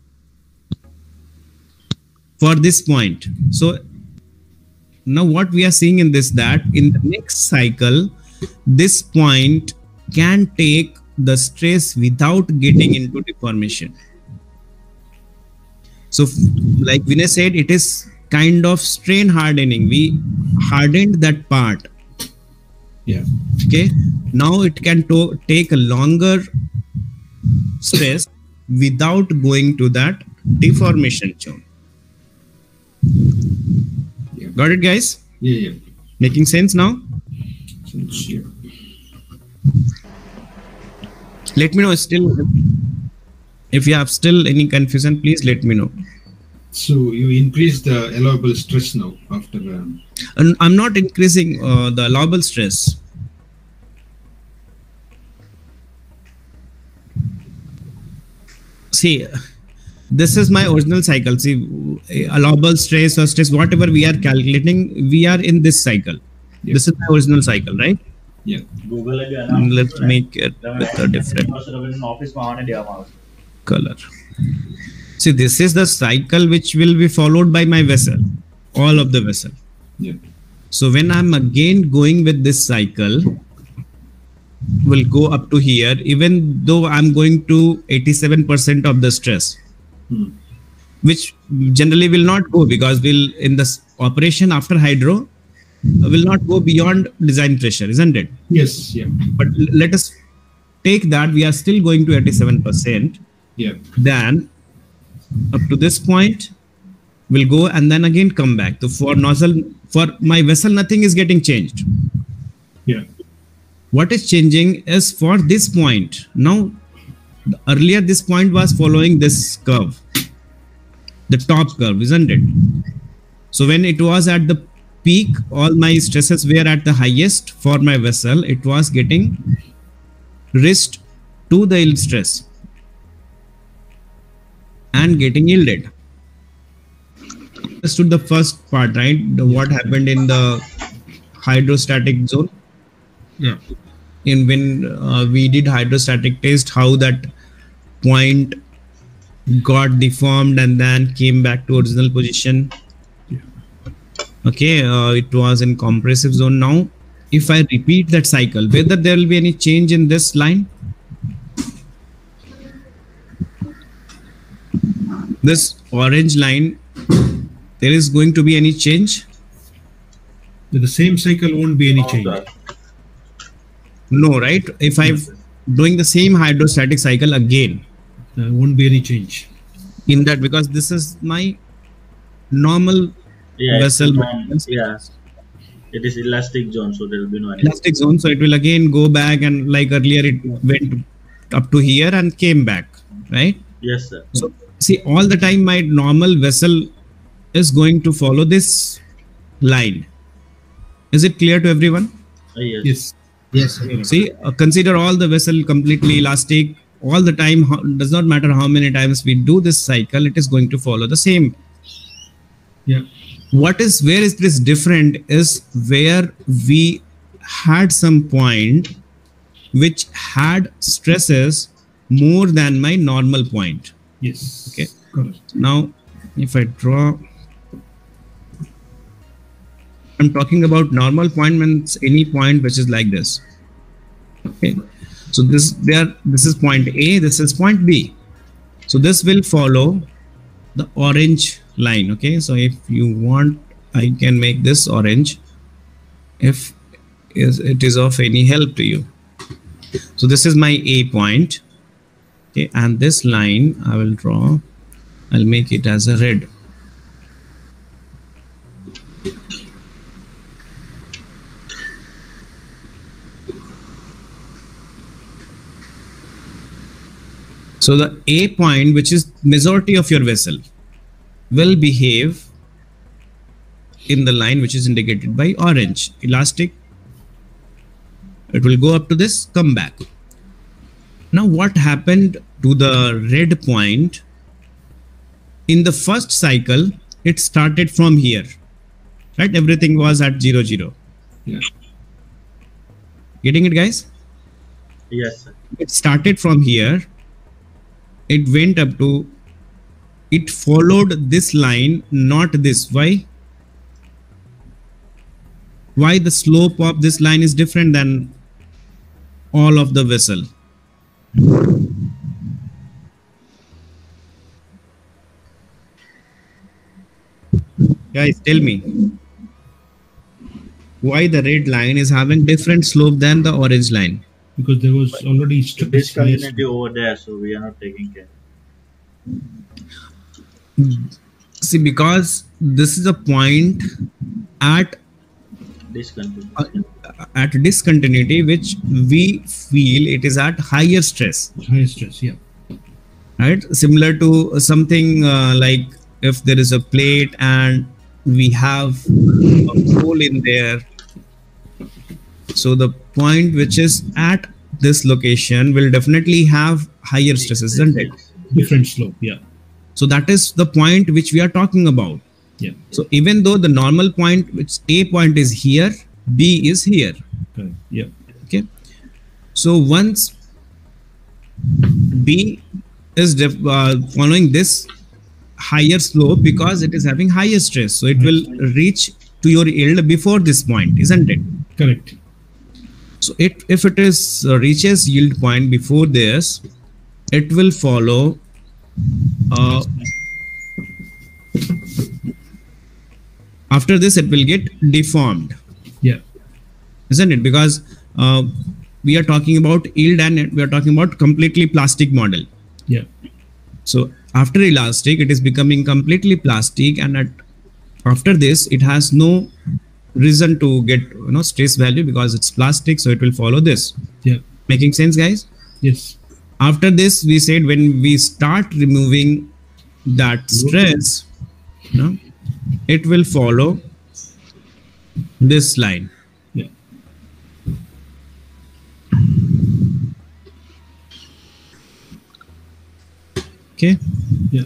for this point. So now what we are seeing in this, that in the next cycle, this point can take the stress without getting into deformation. So like Vinay said, it is kind of strain hardening. We hardened that part. Yeah. Okay. Now it can take a longer stress without going to that deformation zone. Yeah. Got it, guys? Yeah. Making sense now? Yeah. Let me know still. If you have still any confusion, please let me know. So you increase the allowable stress now after. And I'm not increasing the allowable stress. See, this is my original cycle. See, allowable stress or stress, whatever we are calculating, we are in this cycle. Yeah. This is my original cycle, right? Yeah. Google Let's make it with a different color. See, this is the cycle which will be followed by my vessel, all of the vessel. Yeah. So when I'm again going with this cycle, will go up to here, even though I'm going to 87% of the stress, which generally will not go, because we'll in this operation after hydro will not go beyond design pressure, isn't it? Yes. Yeah. But let us take that we are still going to 87%. Yeah. Then up to this point will go and then again come back. So for nozzle, for my vessel, nothing is getting changed. Yeah. What is changing is for this point. Now, earlier this point was following this curve, the top curve, isn't it? So when it was at the peak, all my stresses were at the highest for my vessel. It was getting raised to the yield stress and getting yielded. Understood the first part, right? What happened in the hydrostatic zone? Yeah. In when we did hydrostatic test, how that point got deformed and then came back to original position. Okay, it was in compressive zone. Now if I repeat that cycle, whether there will be any change in this line, this orange line, there is going to be any change? With the same cycle won't be any No, change. sir. No, right? If I'm doing the same hydrostatic cycle again Won't be any change. in that, because this is my normal Yeah, vessel, yeah. It is elastic zone, so there will be no any. elastic zone. So it will again go back, and like earlier, it went up to here and came back, right? Yes, sir. So see, all the time my normal vessel is going to follow this line. Is it clear to everyone? Yes. Yes. Yes, sir. See, consider all the vessel completely elastic all the time. Does not matter how many times we do this cycle, it is going to follow the same. Yeah. Where is this different is where we had some point which had stresses more than my normal point. Yes. Okay. Correct. Now, if I draw, I'm talking about normal point means any point which is like this. Okay. So this is point A, this is point B. So this will follow the orange line. Okay. So if you want, I can make this orange if it is of any help to you. So this is my A point. Okay. And this line I will draw, I'll make it as a red. So the A point, which is majority of your vessel, will behave in the line which is indicated by orange. Elastic. It will go up to this, come back. Now what happened to the red point? In the first cycle, it started from here, right? Everything was at 0, 0. Yeah. Getting it, guys? Yes, sir. It started from here. It went up to, it followed this line, not this. Why? Why the slope of this line is different than all of the vessel? Guys, tell me. Why the red line is having different slope than the orange line? Because there was already Discontinuity over there, so we are not taking care. See, because this is a point at discontinuity which we feel it is at higher stress, high stress. Yeah. right? Similar to something like if there is a plate and we have a hole in there. So the point which is at this location will definitely have higher stresses, isn't it? Different slope. Yeah. So that is the point which we are talking about. Yeah. So even though the normal point, which A point is here, B is here. Correct. Yeah. Okay. So once B is following this higher slope because it is having higher stress, so it will reach to your yield before this point, isn't it? Correct. So if it is reaches yield point before this, it will follow after this it will get deformed. Yeah. Isn't it? Because we are talking about yield and we are talking about completely plastic model. Yeah. So after elastic, it is becoming completely plastic, and after this, it has no reason to get stress value because it's plastic. So it will follow this. Yeah. Making sense, guys? Yes. After this, we said when we start removing that stress, it will follow this line. Yeah. Okay. Yeah.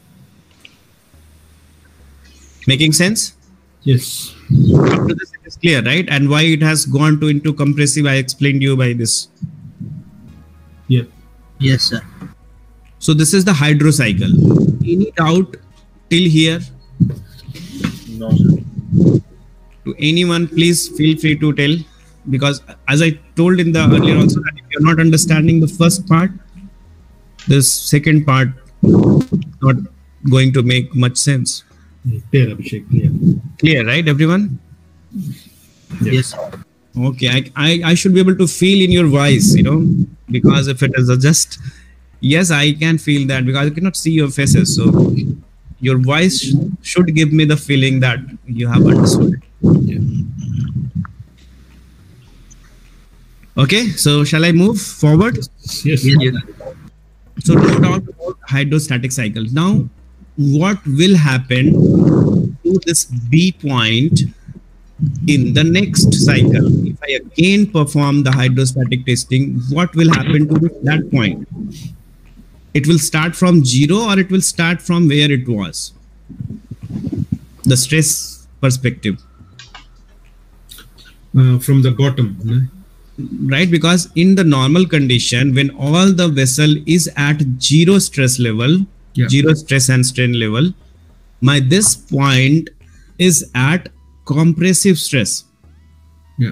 Making sense? Yes. After this, it is clear, right? And why it has gone into compressive, I explained you by this. Yeah. Yes, sir. So this is the hydro cycle. Any doubt till here? No, sir. To anyone, please feel free to tell, because as I told in the earlier also, that if you're not understanding the first part, this second part not going to make much sense. Clear, Abhishek. Clear. Clear, right, everyone? Yes, sir. Okay, I should be able to feel in your voice, because if it is just, yes, I can feel that because I cannot see your faces. So your voice should give me the feeling that you have understood it. Okay, so shall I move forward? Yes. Yes. So no doubt about hydrostatic cycle. Now, what will happen to this B point in the next cycle? If I again perform the hydrostatic testing, what will happen to that point? It will start from 0 or it will start from where it was? The stress perspective. From the bottom. No? Right, because in the normal condition, when all the vessel is at 0 stress level, 0 stress and strain level, this point is at compressive stress. Yeah.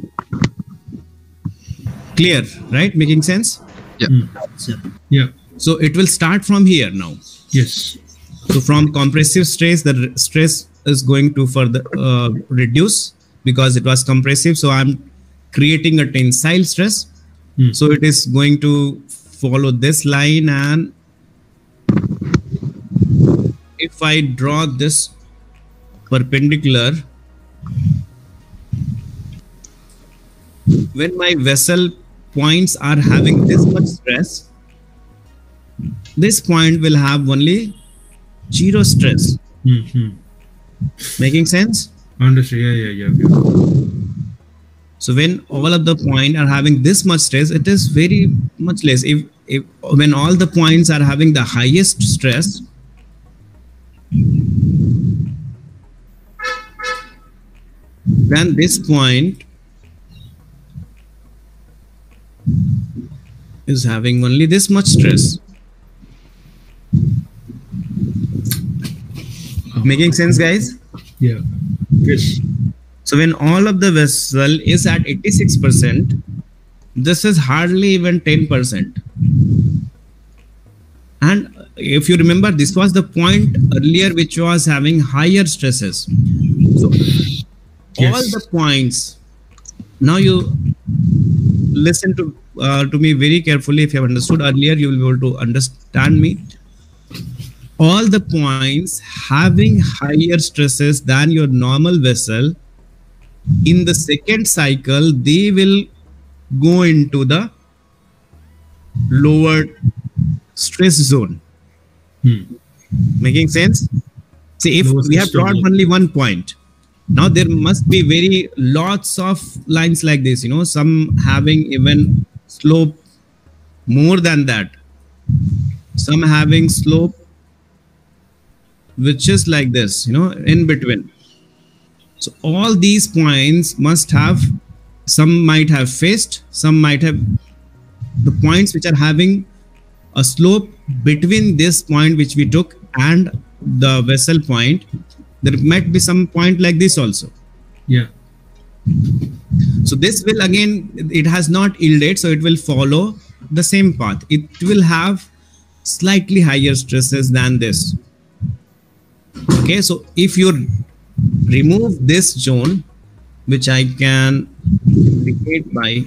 Clear, right? Making sense? Yeah. Sir. Yeah. So it will start from here now. Yes. So from compressive stress, the stress is going to further reduce because it was compressive. So I'm creating a tensile stress. So it is going to follow this line, and if I draw this perpendicular, when my vessel points are having this much stress, this point will have only 0 stress. Making sense? Understood. Yeah. So when all of the points are having this much stress, it is very much less. If when all the points are having the highest stress, then this point is having only this much stress. Making sense, guys? Yeah. Yes. So when all of the vessel is at 86%, this is hardly even 10%. And if you remember, this was the point earlier which was having higher stresses. So all the points, now you listen to me very carefully. If you have understood earlier, you will be able to understand me. All the points having higher stresses than your normal vessel, in the second cycle, they will go into the lower stress zone. Making sense? See, if we have brought only one point, now there must be very lots of lines like this, some having even slope more than that, some having slope which is like this, in between. So all these points must have, some might have faced, some might have the points which are having a slope between this point which we took and the vessel point. There might be some point like this also. Yeah. So this will again, it has not yielded, so it will follow the same path. It will have slightly higher stresses than this. Okay, so if you remove this zone, which I can indicate by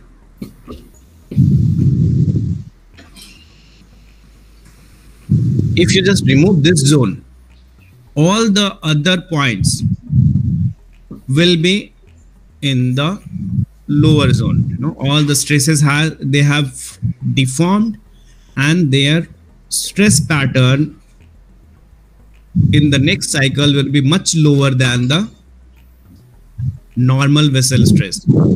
if you just remove this zone, all the other points will be in the lower zone. All the stresses they have deformed, and their stress pattern in the next cycle will be much lower than the normal vessel stress.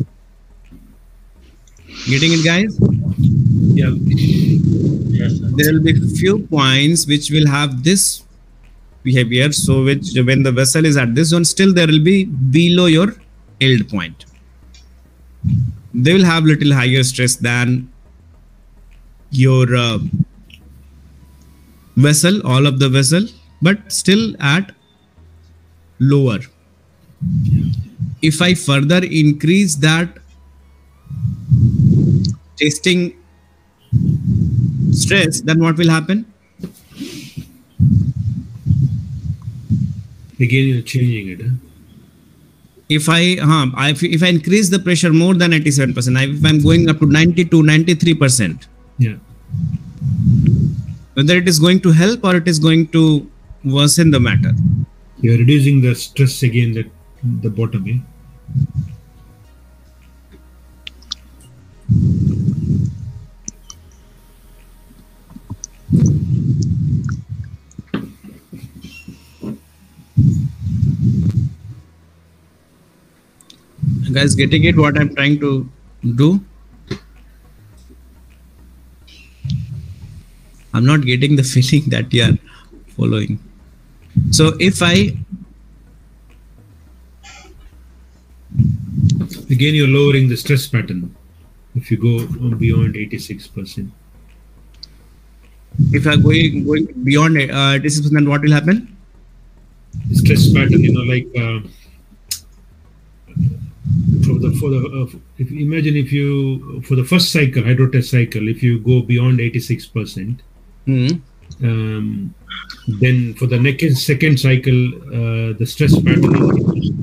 Getting it, guys? Yeah. Yes, sir. There will be few points which will have this behavior. So which, when the vessel is at this zone, still there will be below your yield point. They will have little higher stress than your vessel, all of the vessel, but still at lower. If I further increase that testing stress, then what will happen? Again, you're changing it. Huh? if I increase the pressure more than 87%, if I'm going up to 92, 93%, Yeah. whether it is going to help or it is going to worsen the matter. You're reducing the stress again at the bottom, eh? You guys getting it what I'm trying to do? I'm not getting the feeling that you are following. So if I Again, you're lowering the stress pattern if you go beyond 86%. if I going beyond 86%, what will happen? The stress pattern, like if imagine if you for the first cycle, hydro test cycle, if you go beyond 86%, then for the next second cycle, the stress pattern is.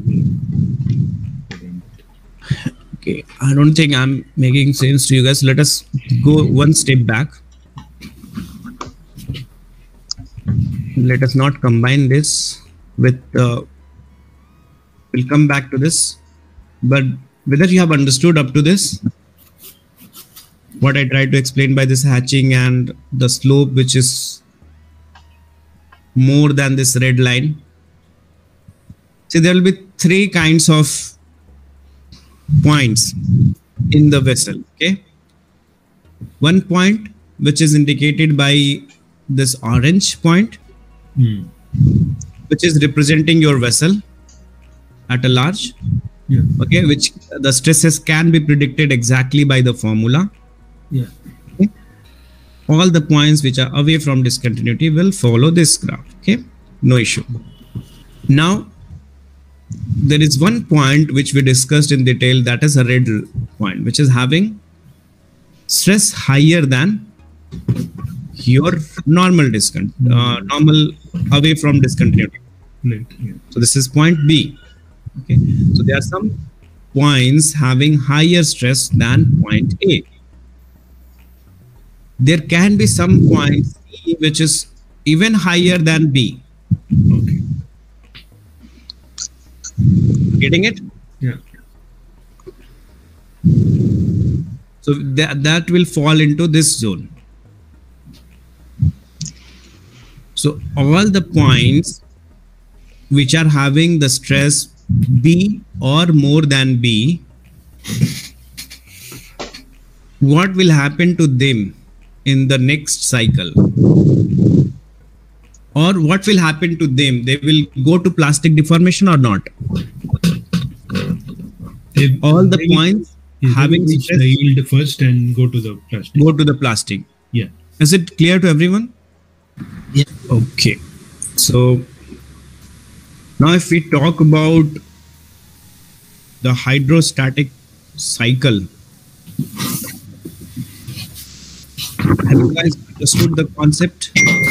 Okay, I don't think I'm making sense to you guys. Let us go one step back. Let us not combine this with we'll come back to this, but whether you have understood up to this what I tried to explain by this hatching and the slope which is more than this red line. See, there will be three kinds of points in the vessel. Okay, one point which is indicated by this orange point, which is representing your vessel at a large. Yeah. Okay, which the stresses can be predicted exactly by the formula. Yeah. Okay. All the points which are away from discontinuity will follow this graph. Okay, no issue. Now there is one point which we discussed in detail, that is a red point, which is having stress higher than your normal normal away from discontinuity. Right. Yeah. So this is point B. Okay, so there are some points having higher stress than point A. There can be some point C which is even higher than B. Okay. Getting it? Yeah. So that will fall into this zone. So all the points which are having the stress B or more than B, what will happen to them in the next cycle? Or what will happen to them? They will go to plastic deformation or not? All the points having reach stress the yield first and go to the plastic. go to the plastic. Yeah. Is it clear to everyone? Yeah. Okay. So now if we talk about the hydrostatic cycle, have you guys understood the concept?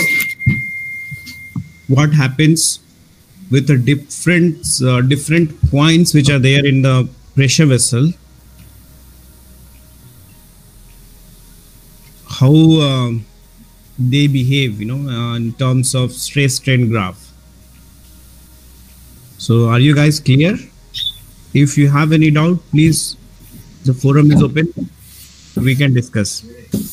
What happens with the different points which are there in the pressure vessel? How they behave, in terms of stress strain graph. So are you guys clear? If you have any doubt, please, the forum is open. We can discuss.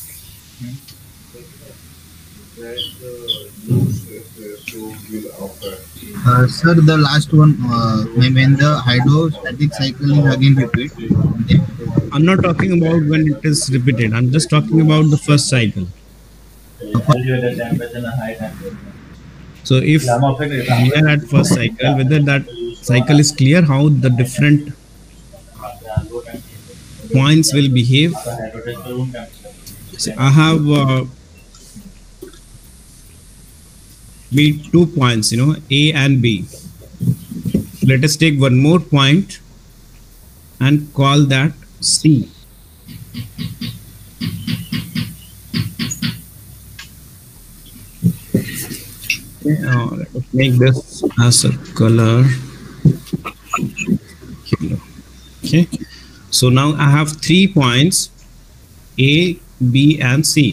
Sir, the last one, when the hydrostatic cycle is again repeat. I'm not talking about when it is repeated. I'm just talking about the first cycle. So if we are at first cycle, whether that cycle is clear, how the different points will behave. So I have two points, A and B. Let us take one more point and call that C. Okay, let us make this as a color. Okay, so now I have 3 points, A, B, and C.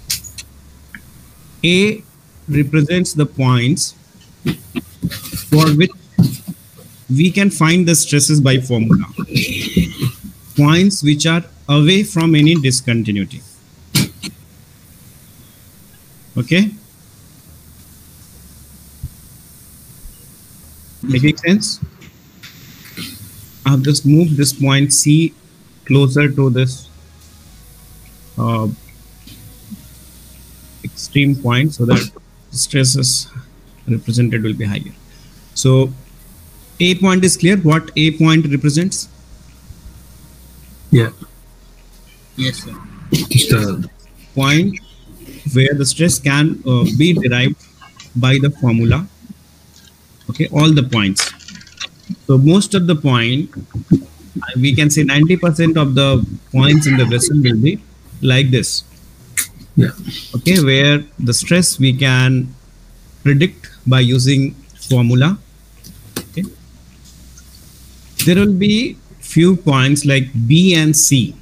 A represents the points for which we can find the stresses by formula. Points which are away from any discontinuity. Okay? Making sense? I have just moved this point C closer to this extreme point so that stresses represented will be higher. So A point is clear what A point represents? Yeah. Yes, sir. Just Point where the stress can be derived by the formula. Okay, all the points. So most of the point, we can say 90% of the points in the vessel will be like this. yeah. Okay, where the stress we can predict by using formula. Okay, there will be few points like B and C.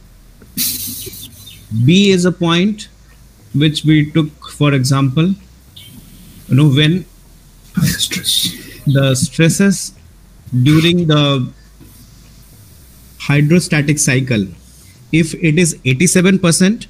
B is a point which we took, for example, when Higher stress. the stresses during the hydrostatic cycle, if it is 87%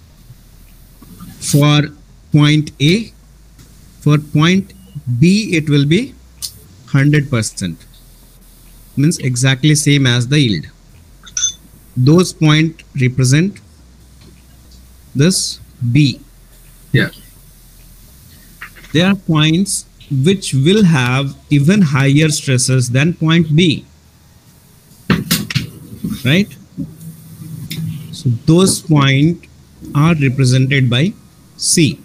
for point A, for point B it will be 100%, means exactly same as the yield. Those point represent this B. Yeah. There are points which will have even higher stresses than point B, right? So those points are represented by C.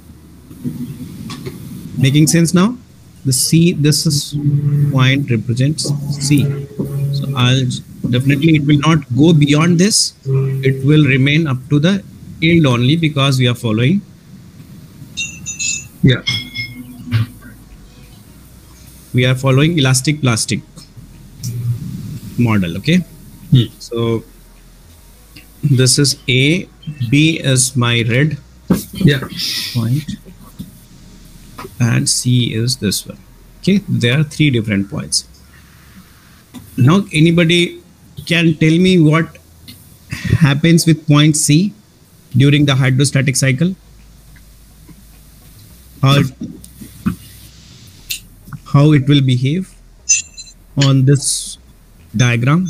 Making sense now? The C, this is point represents C. So I'll definitely, it will not go beyond this. It will remain up to the yield only because we are following. Yeah. We are following elastic plastic model. Okay. So this is A, B is my red Yeah. point, and C is this one. Okay, there are 3 different points. Now anybody can tell me what happens with point C during the hydrostatic cycle? How it will behave on this diagram?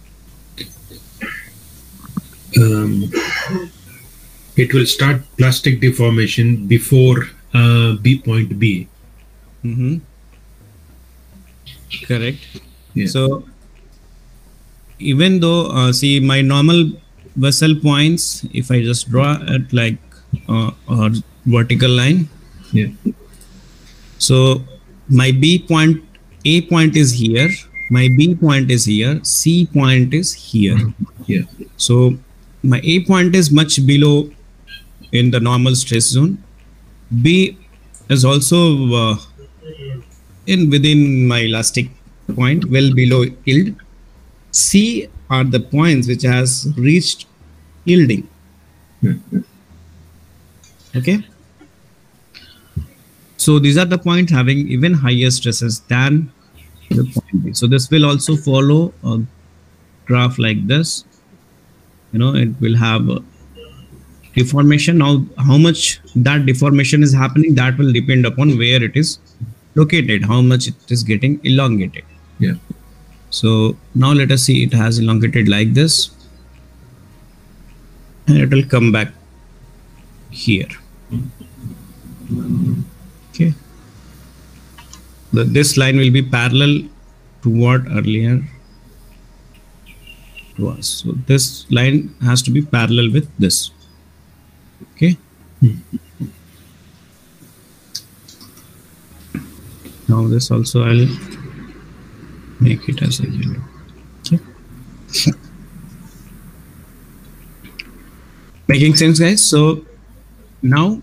It will start plastic deformation before point B. Mm-hmm. Correct. Yeah. So even though see my normal vessel points, if I just draw it like a vertical line, Yeah. so my B point, A point is here, my B point is here, C point is here. Yeah. So my A point is much below in the normal stress zone. B is also in within my elastic point, well below yield. C are the points which has reached yielding. Okay. So these are the points having even higher stresses than the point B. So this will also follow a graph like this. It will have a deformation. Now, how much that deformation is happening, that will depend upon where it is located, how much it is getting elongated. Yeah. So now let us see, it has elongated like this, and it will come back here. Okay. This line will be parallel to what earlier was. So this line has to be parallel with this. Okay. Now this also I'll make it as a yellow. Okay. Making sense, guys? So now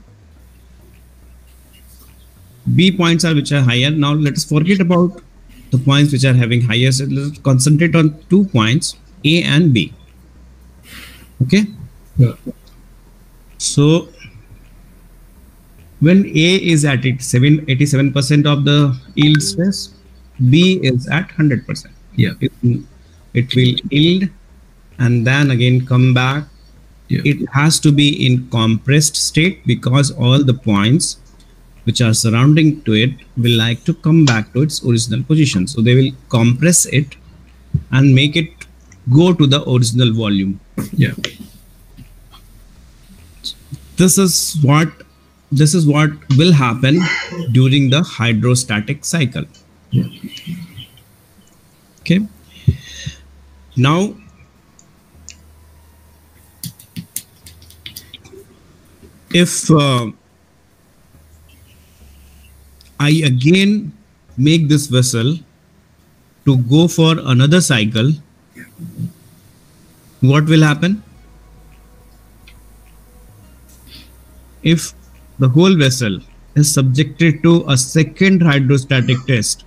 B points are which are higher. Now let us forget about the points which are having higher. So let's concentrate on 2 points. A and B. Okay. Yeah. So when A is at 87% of the yield stress, B is at 100%. Yeah. It will yield and then again come back. Yeah. It has to be in compressed state because all the points which are surrounding to it will like to come back to its original position. So they will compress it and make it go to the original volume. Yeah. This is what will happen during the hydrostatic cycle. Yeah. Okay. Now, if I again make this vessel to go for another cycle, what will happen? If the whole vessel is subjected to a second hydrostatic test,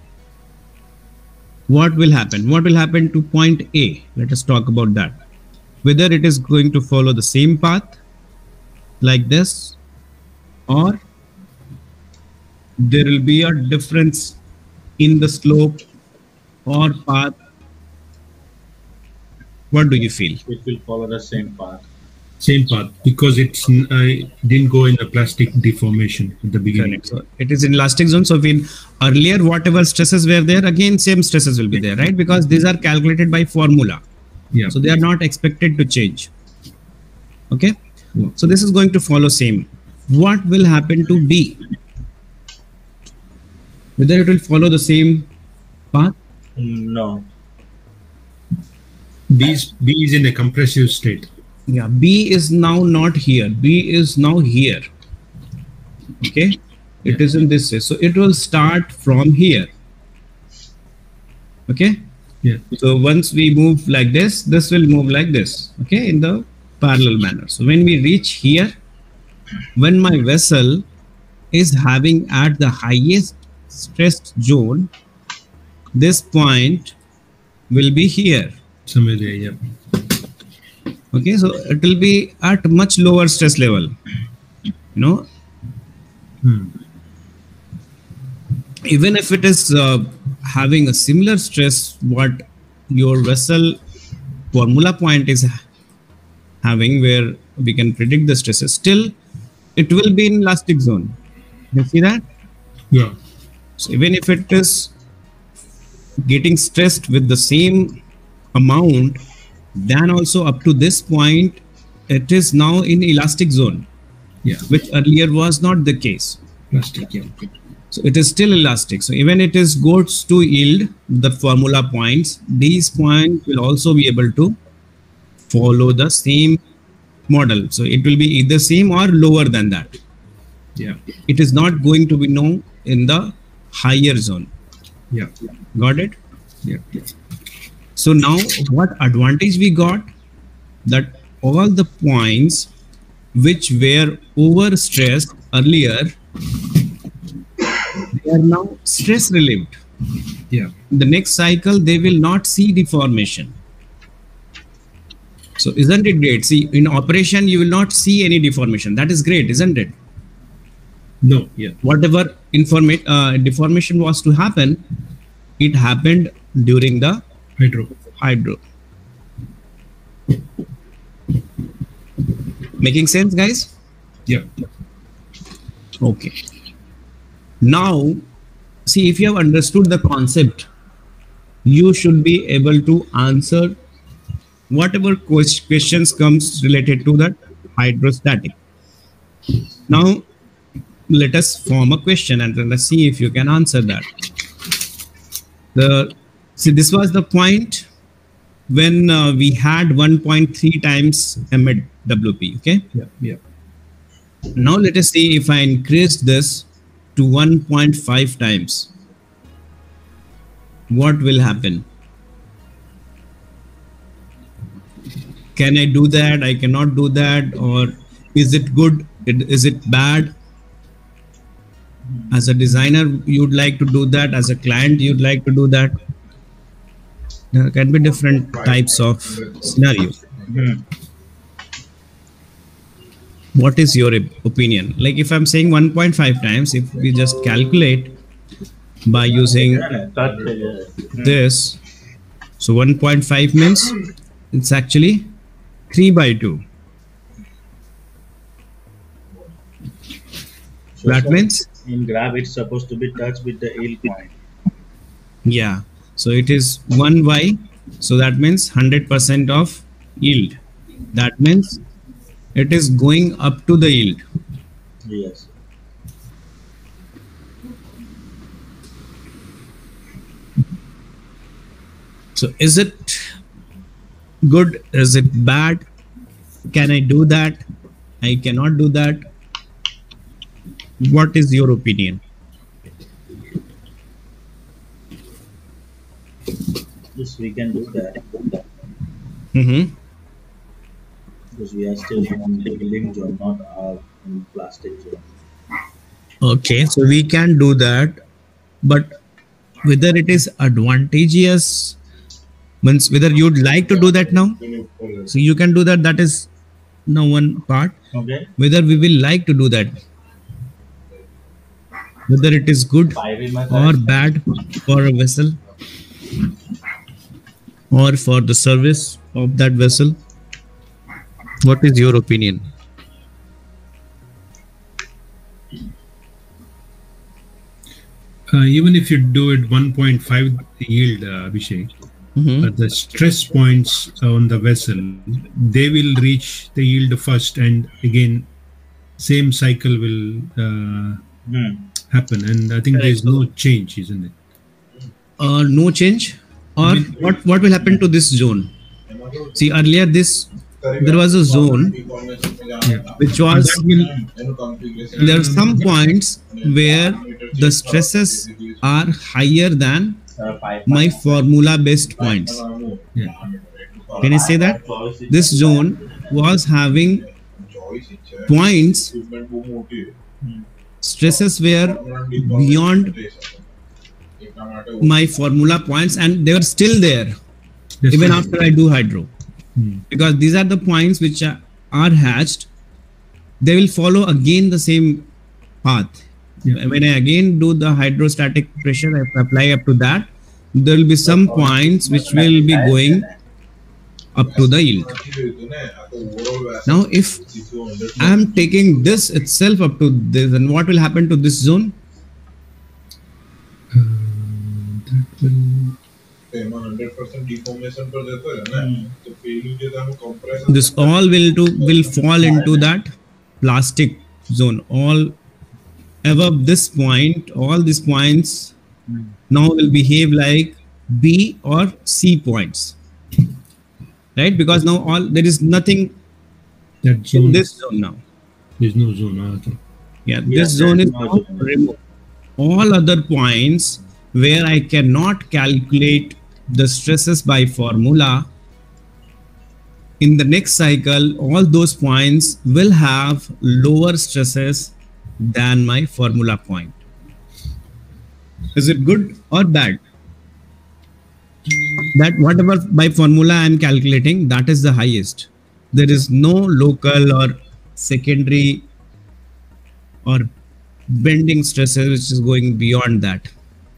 what will happen? What will happen to point A? Let us talk about that. Whether it is going to follow the same path like this, or there will be a difference in the slope or path. What do you feel? It will follow the same path. Same path, because it's didn't go in a plastic deformation at the beginning. So it is in elastic zone. So in earlier, whatever stresses were there, again same stresses will be there, right? Because these are calculated by formula. Yeah. So they are not expected to change. Okay. Yeah. So this is going to follow same. What will happen to B? Whether it will follow the same path? No. B is in a compressive state. Yeah, B is now not here. B is now here. Okay. It is in this way. So it will start from here. Okay. Yeah. So once we move like this will move like this. Okay. In the parallel manner. So when we reach here, when my vessel is having at the highest stressed zone, this point will be here. Somewhere there, yeah. Okay, so it will be at much lower stress level. You know, even if it is having a similar stress, what your vessel formula point is having, where we can predict the stresses, still it will be in elastic zone. You see that? Yeah. So even if it is getting stressed with the same amount, then also up to this point, it is now in elastic zone, Yeah. which earlier was not the case. Plastic, yeah. So it is still elastic. So even it is goes to yield the formula points, these points will also be able to follow the same model. So it will be either same or lower than that. Yeah. It is not going to be known in the higher zone. Yeah. Got it? Yeah. So now what advantage we got? That all the points which were overstressed earlier, they are now stress relieved. Yeah. In the next cycle, they will not see deformation. So isn't it great? See, in operation, you will not see any deformation. That is great, isn't it? No, yeah. Whatever deformation was to happen, it happened during the hydro. Making sense, guys? Yeah. Okay. Now, see, if you have understood the concept, you should be able to answer whatever questions comes related to that hydrostatic. Now, let us form a question and let us see if you can answer that. See, this was the point when we had 1.3 times MWP. Okay. Yeah. Yeah. Now let us see if I increase this to 1.5 times. What will happen? Can I do that? I cannot do that. Or is it good? Is it bad? As a designer, you'd like to do that. As a client, you'd like to do that. There can be different types of scenarios. Hmm. What is your opinion? Like if I'm saying 1.5 times, if we just calculate by using Touch है. this, so 1.5 means it's actually 3 by 2. So That means, in graph it's supposed to be touched with the yield point. yeah, so it is 1y, so that means 100% of yield. That means it is going up to the yield. Yes. So is it good? Is it bad? Can I do that? I cannot do that. What is your opinion? Yes, we can do that Mm-hmm. because we are still in building zone, not in plastic zone. Okay, so we can do that, but whether it is advantageous means whether you'd like to do that now. So you can do that. That is now one part. Okay. Whether we will like to do that, whether it is good or bad for a vessel or for the service of that vessel. What is your opinion? Even if you do it 1.5 yield, Abhishek, Mhm. the stress points on the vessel, they will reach the yield first, and again, same cycle will happen. And I think there's no change, isn't it? No change, or what will happen to this zone? See, earlier there was a zone which was there are some points where the stresses are higher than my formula based points. Yeah. Can I say that this zone was having points, stresses were beyond my formula points, and they were still there That's even right. after I do hydro, because these are the points which are hatched. They will follow again the same path. Yeah. When I again do the hydrostatic pressure, I apply up to that, there will be some points which will be going up to the yield. Now if I am taking this itself up to this, then what will happen to this zone? That will એમાં 100% deformation પર જતો રહે ને તો પેલું જે તમે compression This all will fall into that plastic zone. All above this point, all these points now will behave like B or C points, right? Because now all there is nothing that in zone, this zone now. there's no zone. Okay. Yeah, Yeah, this zone there is is no now zone. removed. All other points where I cannot calculate the stresses by formula, in the next cycle, all those points will have lower stresses than my formula point. Is it good or bad? That whatever by formula I am calculating, that is the highest. There is no local or secondary or bending stresses which is going beyond that.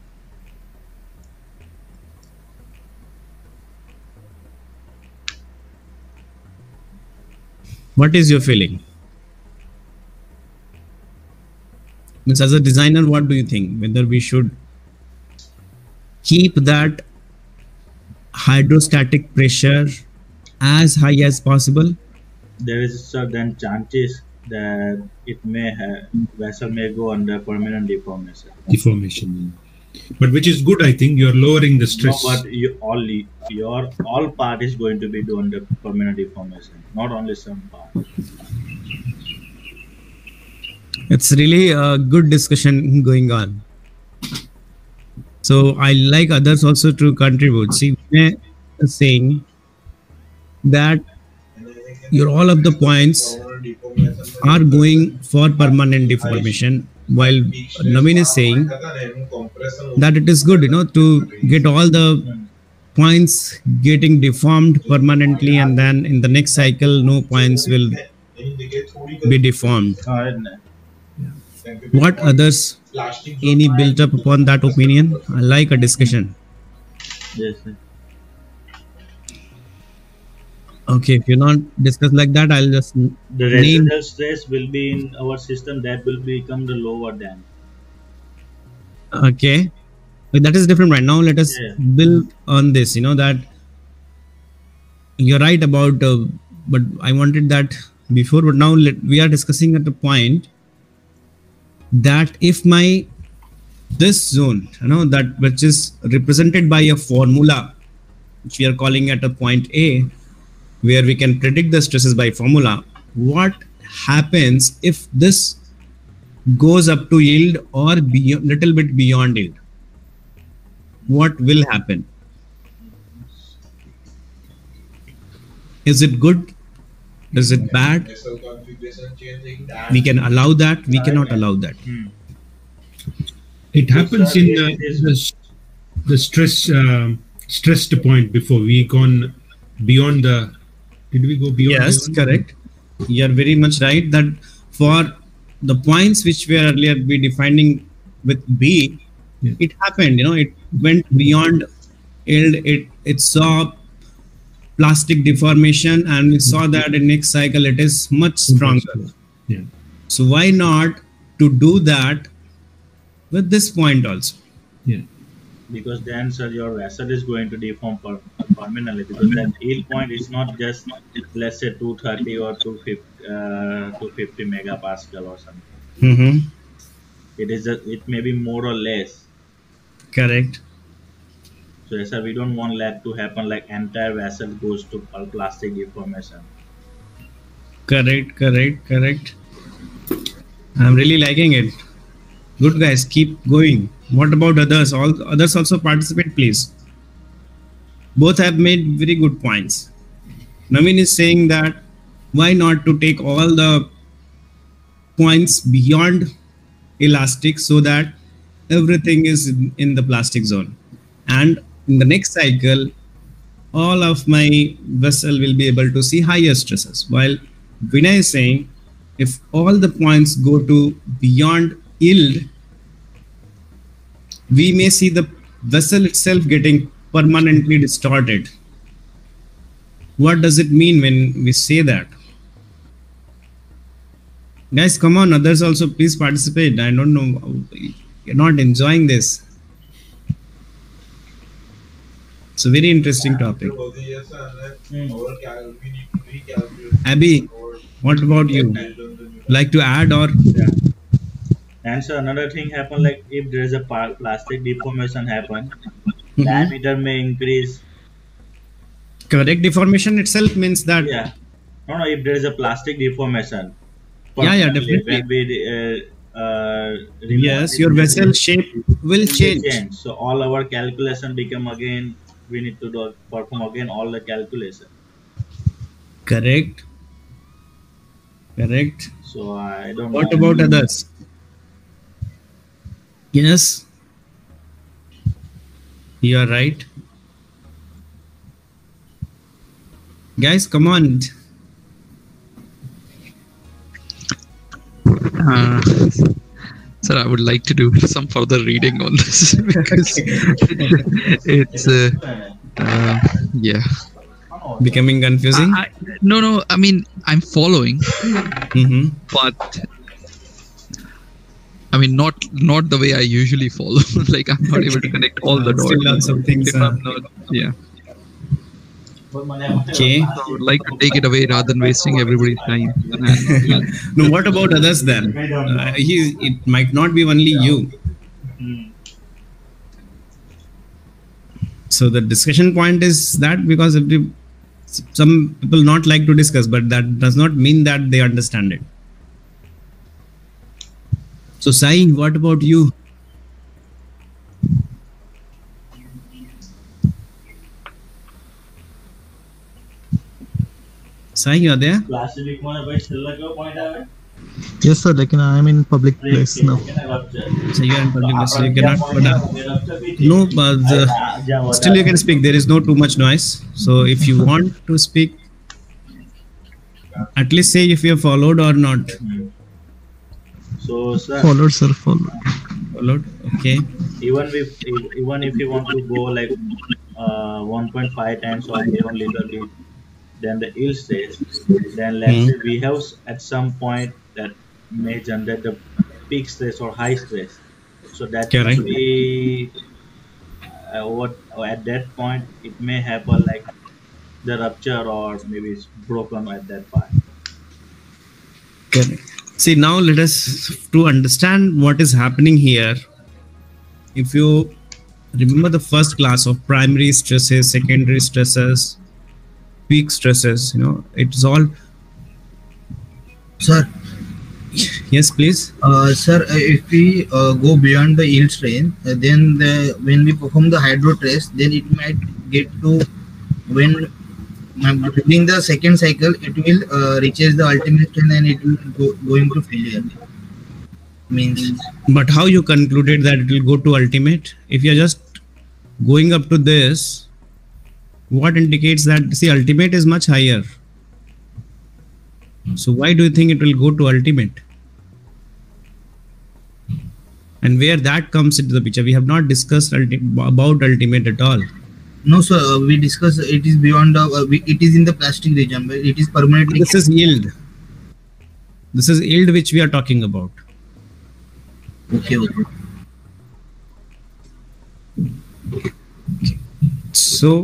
What is your feeling? Means as a designer, what do you think? Whether we should keep that hydrostatic pressure as high as possible? There is certain chances that it may have vessel may go under permanent deformation. Deformation. But which is good, I think. You're lowering the No, stress. but your all part is going to be done under permanent deformation, not only some part. It's really a good discussion going on. So I like others also to contribute. See, we're saying that your all of the points are going for permanent deformation, while Naveen is saying that it is good, to get all the points getting deformed permanently, and then in the next cycle no points will be deformed. What others, any built up upon that opinion? I like a discussion. Yes, sir. Okay, if you're not discuss like that, I'll just The name. residual stress will be in our system that will become the lower than. Okay, but that is different right now. Let us Yeah. build on this. You know that you're right about, but I wanted that before. But now we are discussing at the point that if my this zone, you know, that which is represented by a formula, which we are calling at a point A, where we can predict the stresses by formula. What happens if this goes up to yield or beyond, little bit beyond yield? What will happen? Is it good? Is it bad? vessel configuration changing, We can allow that. We cannot allow that. It happens in the stressed point before we gone beyond the. Did we go beyond? Yes, beyond? correct. You are very much right that for the points which were earlier be defining with B, Yeah. it happened, you know, it went beyond yield. It saw plastic deformation, and we saw that in next cycle it is much stronger. Yeah. So why not to do that with this point also? Yeah. Because then, sir, your vessel is going to deform permanently, because that yield point is not just, let's say, 230 or 250 megapascal or something. Mm-hmm. It may be more or less. Correct. So yes, sir, we don't want that to happen, like entire vessel goes to plastic deformation. Correct. I'm really liking it. Good guys, keep going. What about others? All others also participate, please. Both have made very good points. Naveen is saying that why not to take all the points beyond elastic so that everything is in the plastic zone, and in the next cycle all of my vessel will be able to see higher stresses, while Vinay is saying if all the points go to beyond yield, we may see the vessel itself getting permanently distorted. What does it mean when we say that? Guys, come on, others also please participate. I don't know, you're not enjoying this. It's a very interesting topic. We need to recalculate. Abby, what about you? Like to add or? Yeah. And so another thing happen, like if there is a plastic deformation happen, diameter may increase. Correct, deformation itself means that. Yeah. No, if there is a plastic deformation. Yeah, permanently, definitely. When we remove Yes, it, your vessel shape will will change. So all our calculation become again. We need to perform again all the calculation. Correct. So I don't What know. about others? Yes, you are right. Guys, come on. Sir, I would like to do some further reading on this because it's yeah. Becoming confusing. No. I mean, I'm following, Mm-hmm. but I mean, not the way I usually follow. Like I'm not able to connect all the dots. Still lots of things. If I'm not, yeah. Okay. I would like to take it away rather than wasting everybody's time. And, No, what about others then? It might not be only you. So the discussion point is that because some people not like to discuss, but that does not mean that they understand it. So Sai, what about you? Sai, you are there? Plastic में भाई छिल्ला क्यों point आवे? Yes, sir. Like I am in public place now. So you are in public place, so you cannot. But, no, but Still you can speak. There is no too much noise. So if you want to speak, at least say if you have followed or not. So sir, Followed, sir. Followed. Followed. Okay. even if you want to go like 1.5 times or even little bit, then the yield stress, then let's say we have at some point that may generate the peak stress or high stress. So that Correct. will be what at that point it may happen like the rupture or maybe it's broken at that part. Correct. See, now let us to understand what is happening here. If you remember the first class of primary stresses, secondary stresses, peak stresses, it's all. Sir, Yes, please. sir, if we go beyond the yield strain, then when we perform the hydro test, then it might get to when during the second cycle, it will reaches the ultimate strain and it will going to failure. Means But how you concluded that it will go to ultimate? If you're just going up to this, what indicates that? See, ultimate is much higher. So why do you think it will go to ultimate? And where that comes into the picture? We have not discussed about ultimate at all. no, sir. We discuss it is beyond the. It is in the plastic region, but it is permanently. This is yield. This is yield which we are talking about. Okay. So,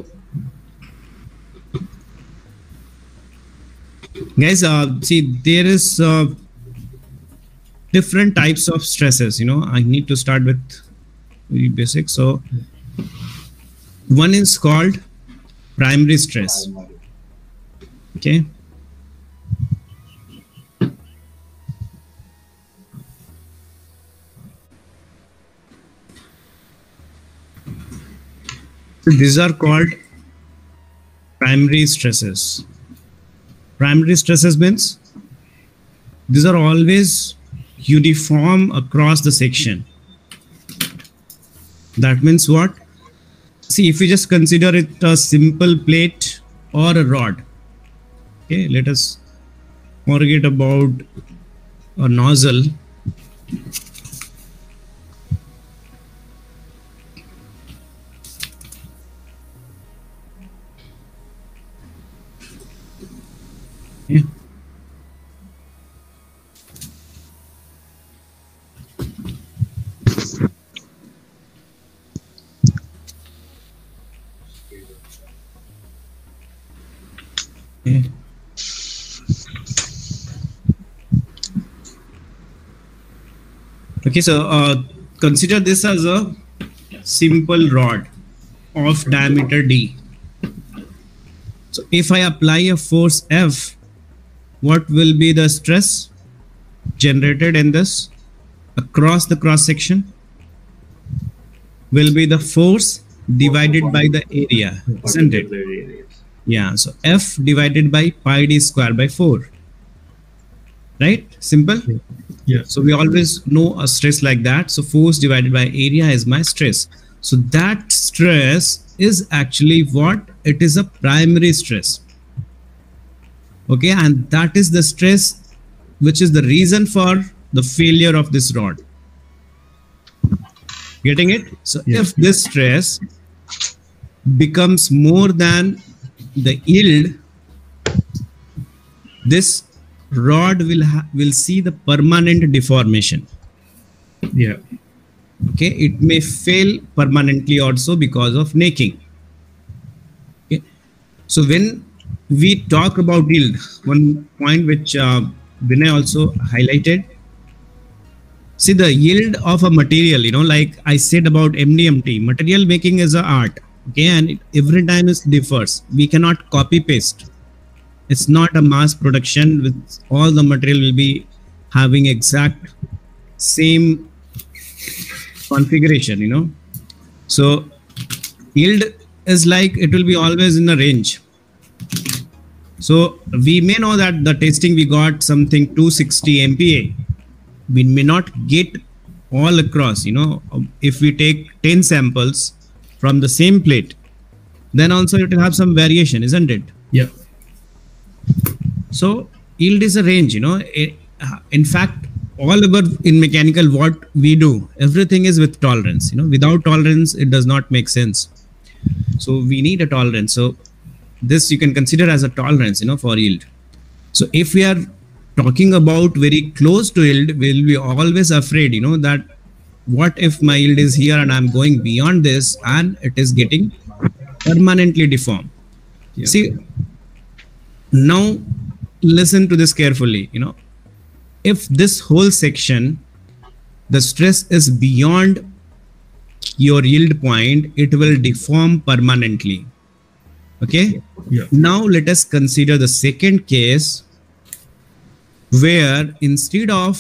guys, see, there is different types of stresses. I need to start with very basic. So, one is called primary stress. Okay. These are called primary stresses. Primary stresses means these are always uniform across the section. That means what? See, if we just consider it a simple plate or a rod. Okay, let us forget about a nozzle. Yeah. Yeah. Okay, so consider this as a simple rod of diameter D. So if I apply a force F, what will be the stress generated in this across the cross section? Will be the force divided by the area, isn't it? Yeah, so F divided by pi d square by 4. Right? Simple? Yeah. So we always know a stress like that. So force divided by area is my stress. So that stress is actually what? It is a primary stress. Okay, and that is the stress which is the reason for the failure of this rod. Getting it? So if this stress becomes more than the yield, this rod will see the permanent deformation. Yeah. Okay, it may fail permanently also because of necking. Okay, so when we talk about yield, one point which Vinay also highlighted, see the yield of a material, like I said about MDMT, material making is an art. Okay, and every time it differs. We cannot copy paste. It's not a mass production with all the material will be having exact same configuration, So yield is like it will be always in a range. So we may know that the testing we got something 260 MPa. We may not get all across, if we take 10 samples, from the same plate, then also it will have some variation, isn't it? Yeah. So yield is a range, in fact, all over in mechanical, what we do, everything is with tolerance. Without tolerance, it does not make sense. So we need a tolerance. So this you can consider as a tolerance, for yield. So if we are talking about very close to yield, we'll be always afraid, that what if my yield is here and I'm going beyond this and it is getting permanently deformed. Yeah. See, now listen to this carefully. If this whole section, the stress is beyond your yield point, it will deform permanently. Okay. Yeah. Now let us consider the second case, where instead of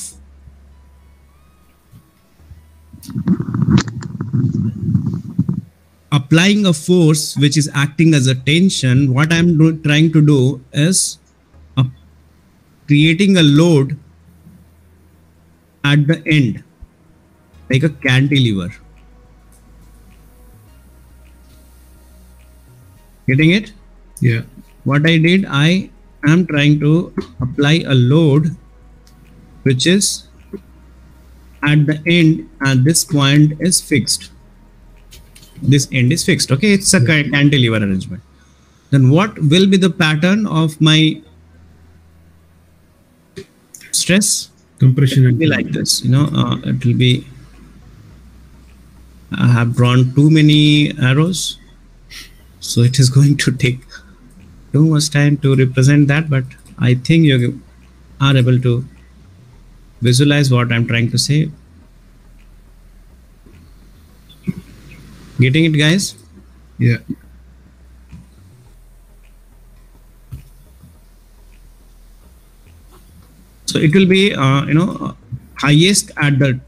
applying a force which is acting as a tension, what I'm trying to do is creating a load at the end, like a cantilever. Getting it? Yeah. What I did, I am trying to apply a load which is at the end, and this point is fixed. This end is fixed. Okay, it's a cantilever arrangement. Then what will be the pattern of my stress? Compression It will and be like this. It will be. I have drawn too many arrows, so it is going to take too much time to represent that. But I think you are able to visualize what I'm trying to say. Getting it, guys? Yeah. So it will be, highest at the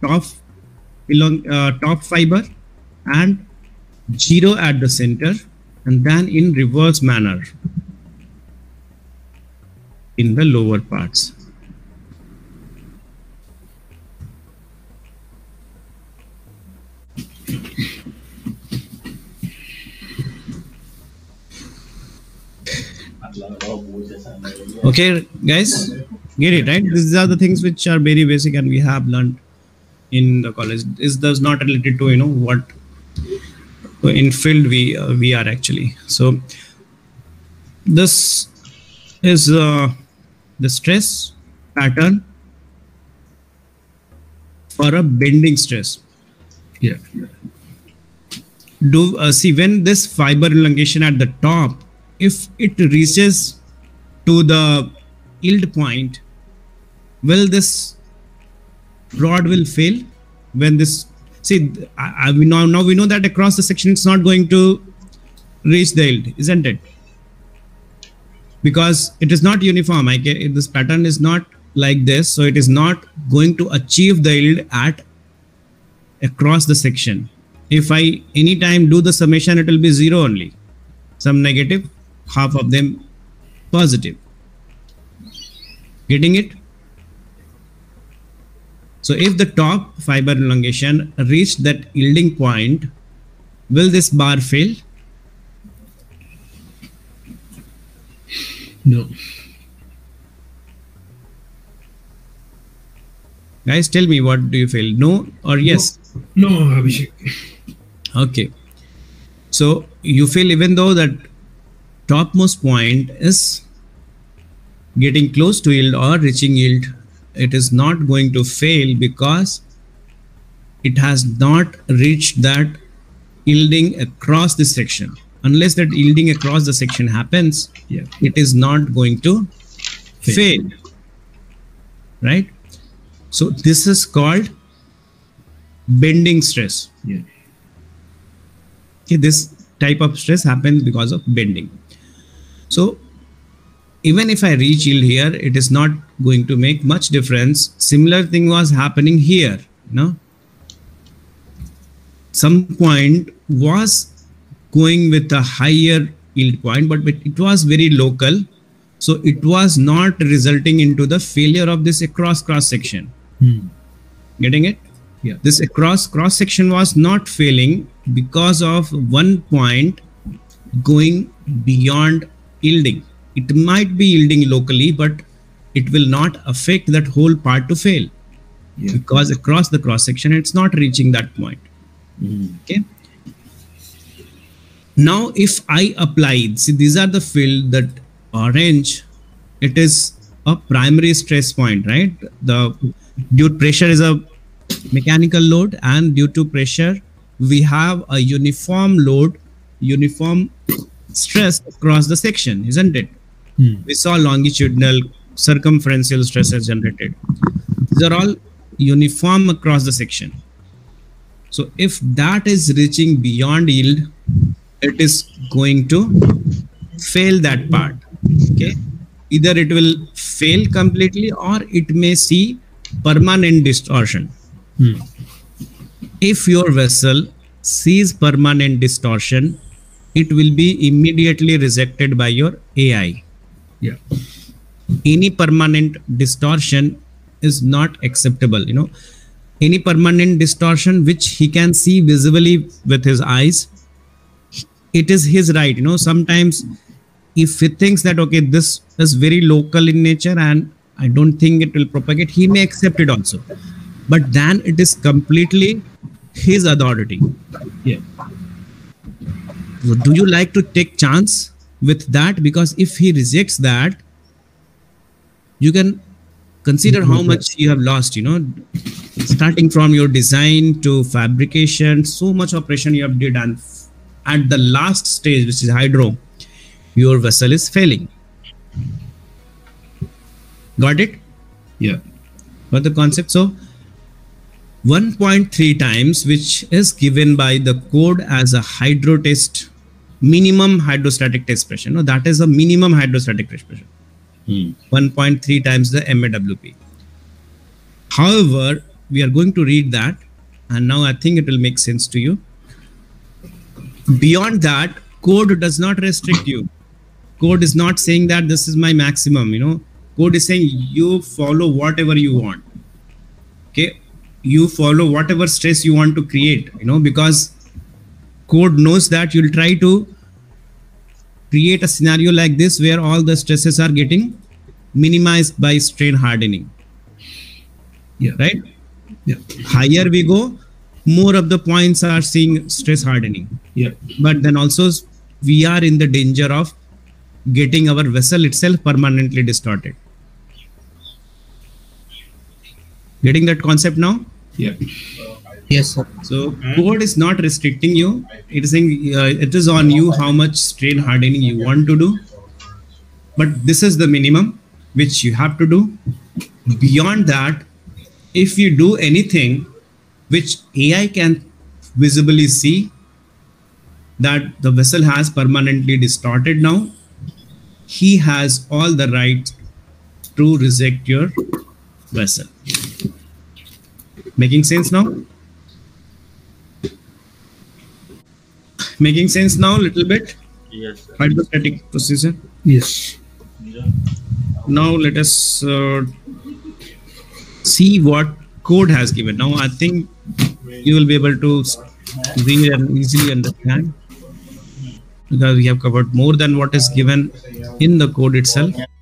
top fiber and 0 at the center, and then in reverse manner in the lower parts. Okay, guys, get it, right? These are the things which are very basic and we have learned in the college. This does not related to what in field we are actually. So this is the stress pattern for a bending stress. Yeah. See, when this fiber elongation at the top, if it reaches to the yield point, will this rod will fail when this, see, now we know that across the section it's not going to reach the yield, isn't it? Because it is not uniform. This pattern is not like this, so it is not going to achieve the yield at across the section. If I anytime do the summation, it will be 0 only, some negative, half of them positive. Getting it? So if the top fiber elongation reached that yielding point, will this bar fail? No. Guys, tell me, what do you feel? No or yes? No, Abhishek. Okay. So you feel even though that topmost point is getting close to yield or reaching yield, it is not going to fail because it has not reached that yielding across the section. Unless that yielding across the section happens, Yeah. it is not going to fail. Right? So this is called bending stress. Yeah. Okay, this type of stress happens because of bending. So even if I reach yield here, it is not going to make much difference. Similar thing was happening here. Some point was going with a higher yield point, but it was very local. So it was not resulting into the failure of this across cross section. Getting it? Yeah. This across cross section was not failing because of one point going beyond yielding. It might be yielding locally, but it will not affect that whole part to fail, because across the cross section it's not reaching that point. Okay. Now if I apply, see, these are the field, that orange, it is a primary stress point, right? The due to pressure is a mechanical load, and due to pressure we have a uniform load, uniform stress across the section, isn't it? We saw longitudinal, circumferential stresses generated. These are all uniform across the section. So if that is reaching beyond yield, it is going to fail that part. Okay, either it will fail completely or it may see permanent distortion. If your vessel sees permanent distortion, it will be immediately rejected by your AI. Any permanent distortion is not acceptable. You know, any permanent distortion which he can see visibly with his eyes, it is his right. You know, sometimes if he thinks that, okay, this is very local in nature and I don't think it will propagate, he may accept it also. But then it is completely his authority. So do you like to take chance with that? Because if he rejects that, you can consider how much you have lost, you know, starting from your design to fabrication, so much operation you have did, and at the last stage, which is hydro, your vessel is failing. Got it? Got the concept? So 1.3 times, which is given by the code as a hydro test, minimum hydrostatic test pressure. No, that is a minimum hydrostatic test pressure. 1.3 times the MAWP. However, we are going to read that, and now I think it will make sense to you. Beyond that, code does not restrict you. Code is not saying that this is my maximum, you know. Code is saying you follow whatever you want. Okay, you follow whatever stress you want to create, you know, because code knows that you'll try to create a scenario like this where all the stresses are getting minimized by strain hardening. Right? Higher we go, more of the points are seeing stress hardening. But then also we are in the danger of getting our vessel itself permanently distorted. Getting that concept now? Yes, sir. So code is not restricting you. It is saying it is on you how much strain hardening you want to do. But this is the minimum which you have to do. Beyond that, if you do anything which AI can visibly see that the vessel has permanently distorted now, he has all the right to reject your vessel. Making sense now? Making sense now a little bit? Yes, sir. Hydrostatic procedure. Yes. Now let us see what code has given. Now I think you will be able to read and easily understand, because we have covered more than what is given in the code itself.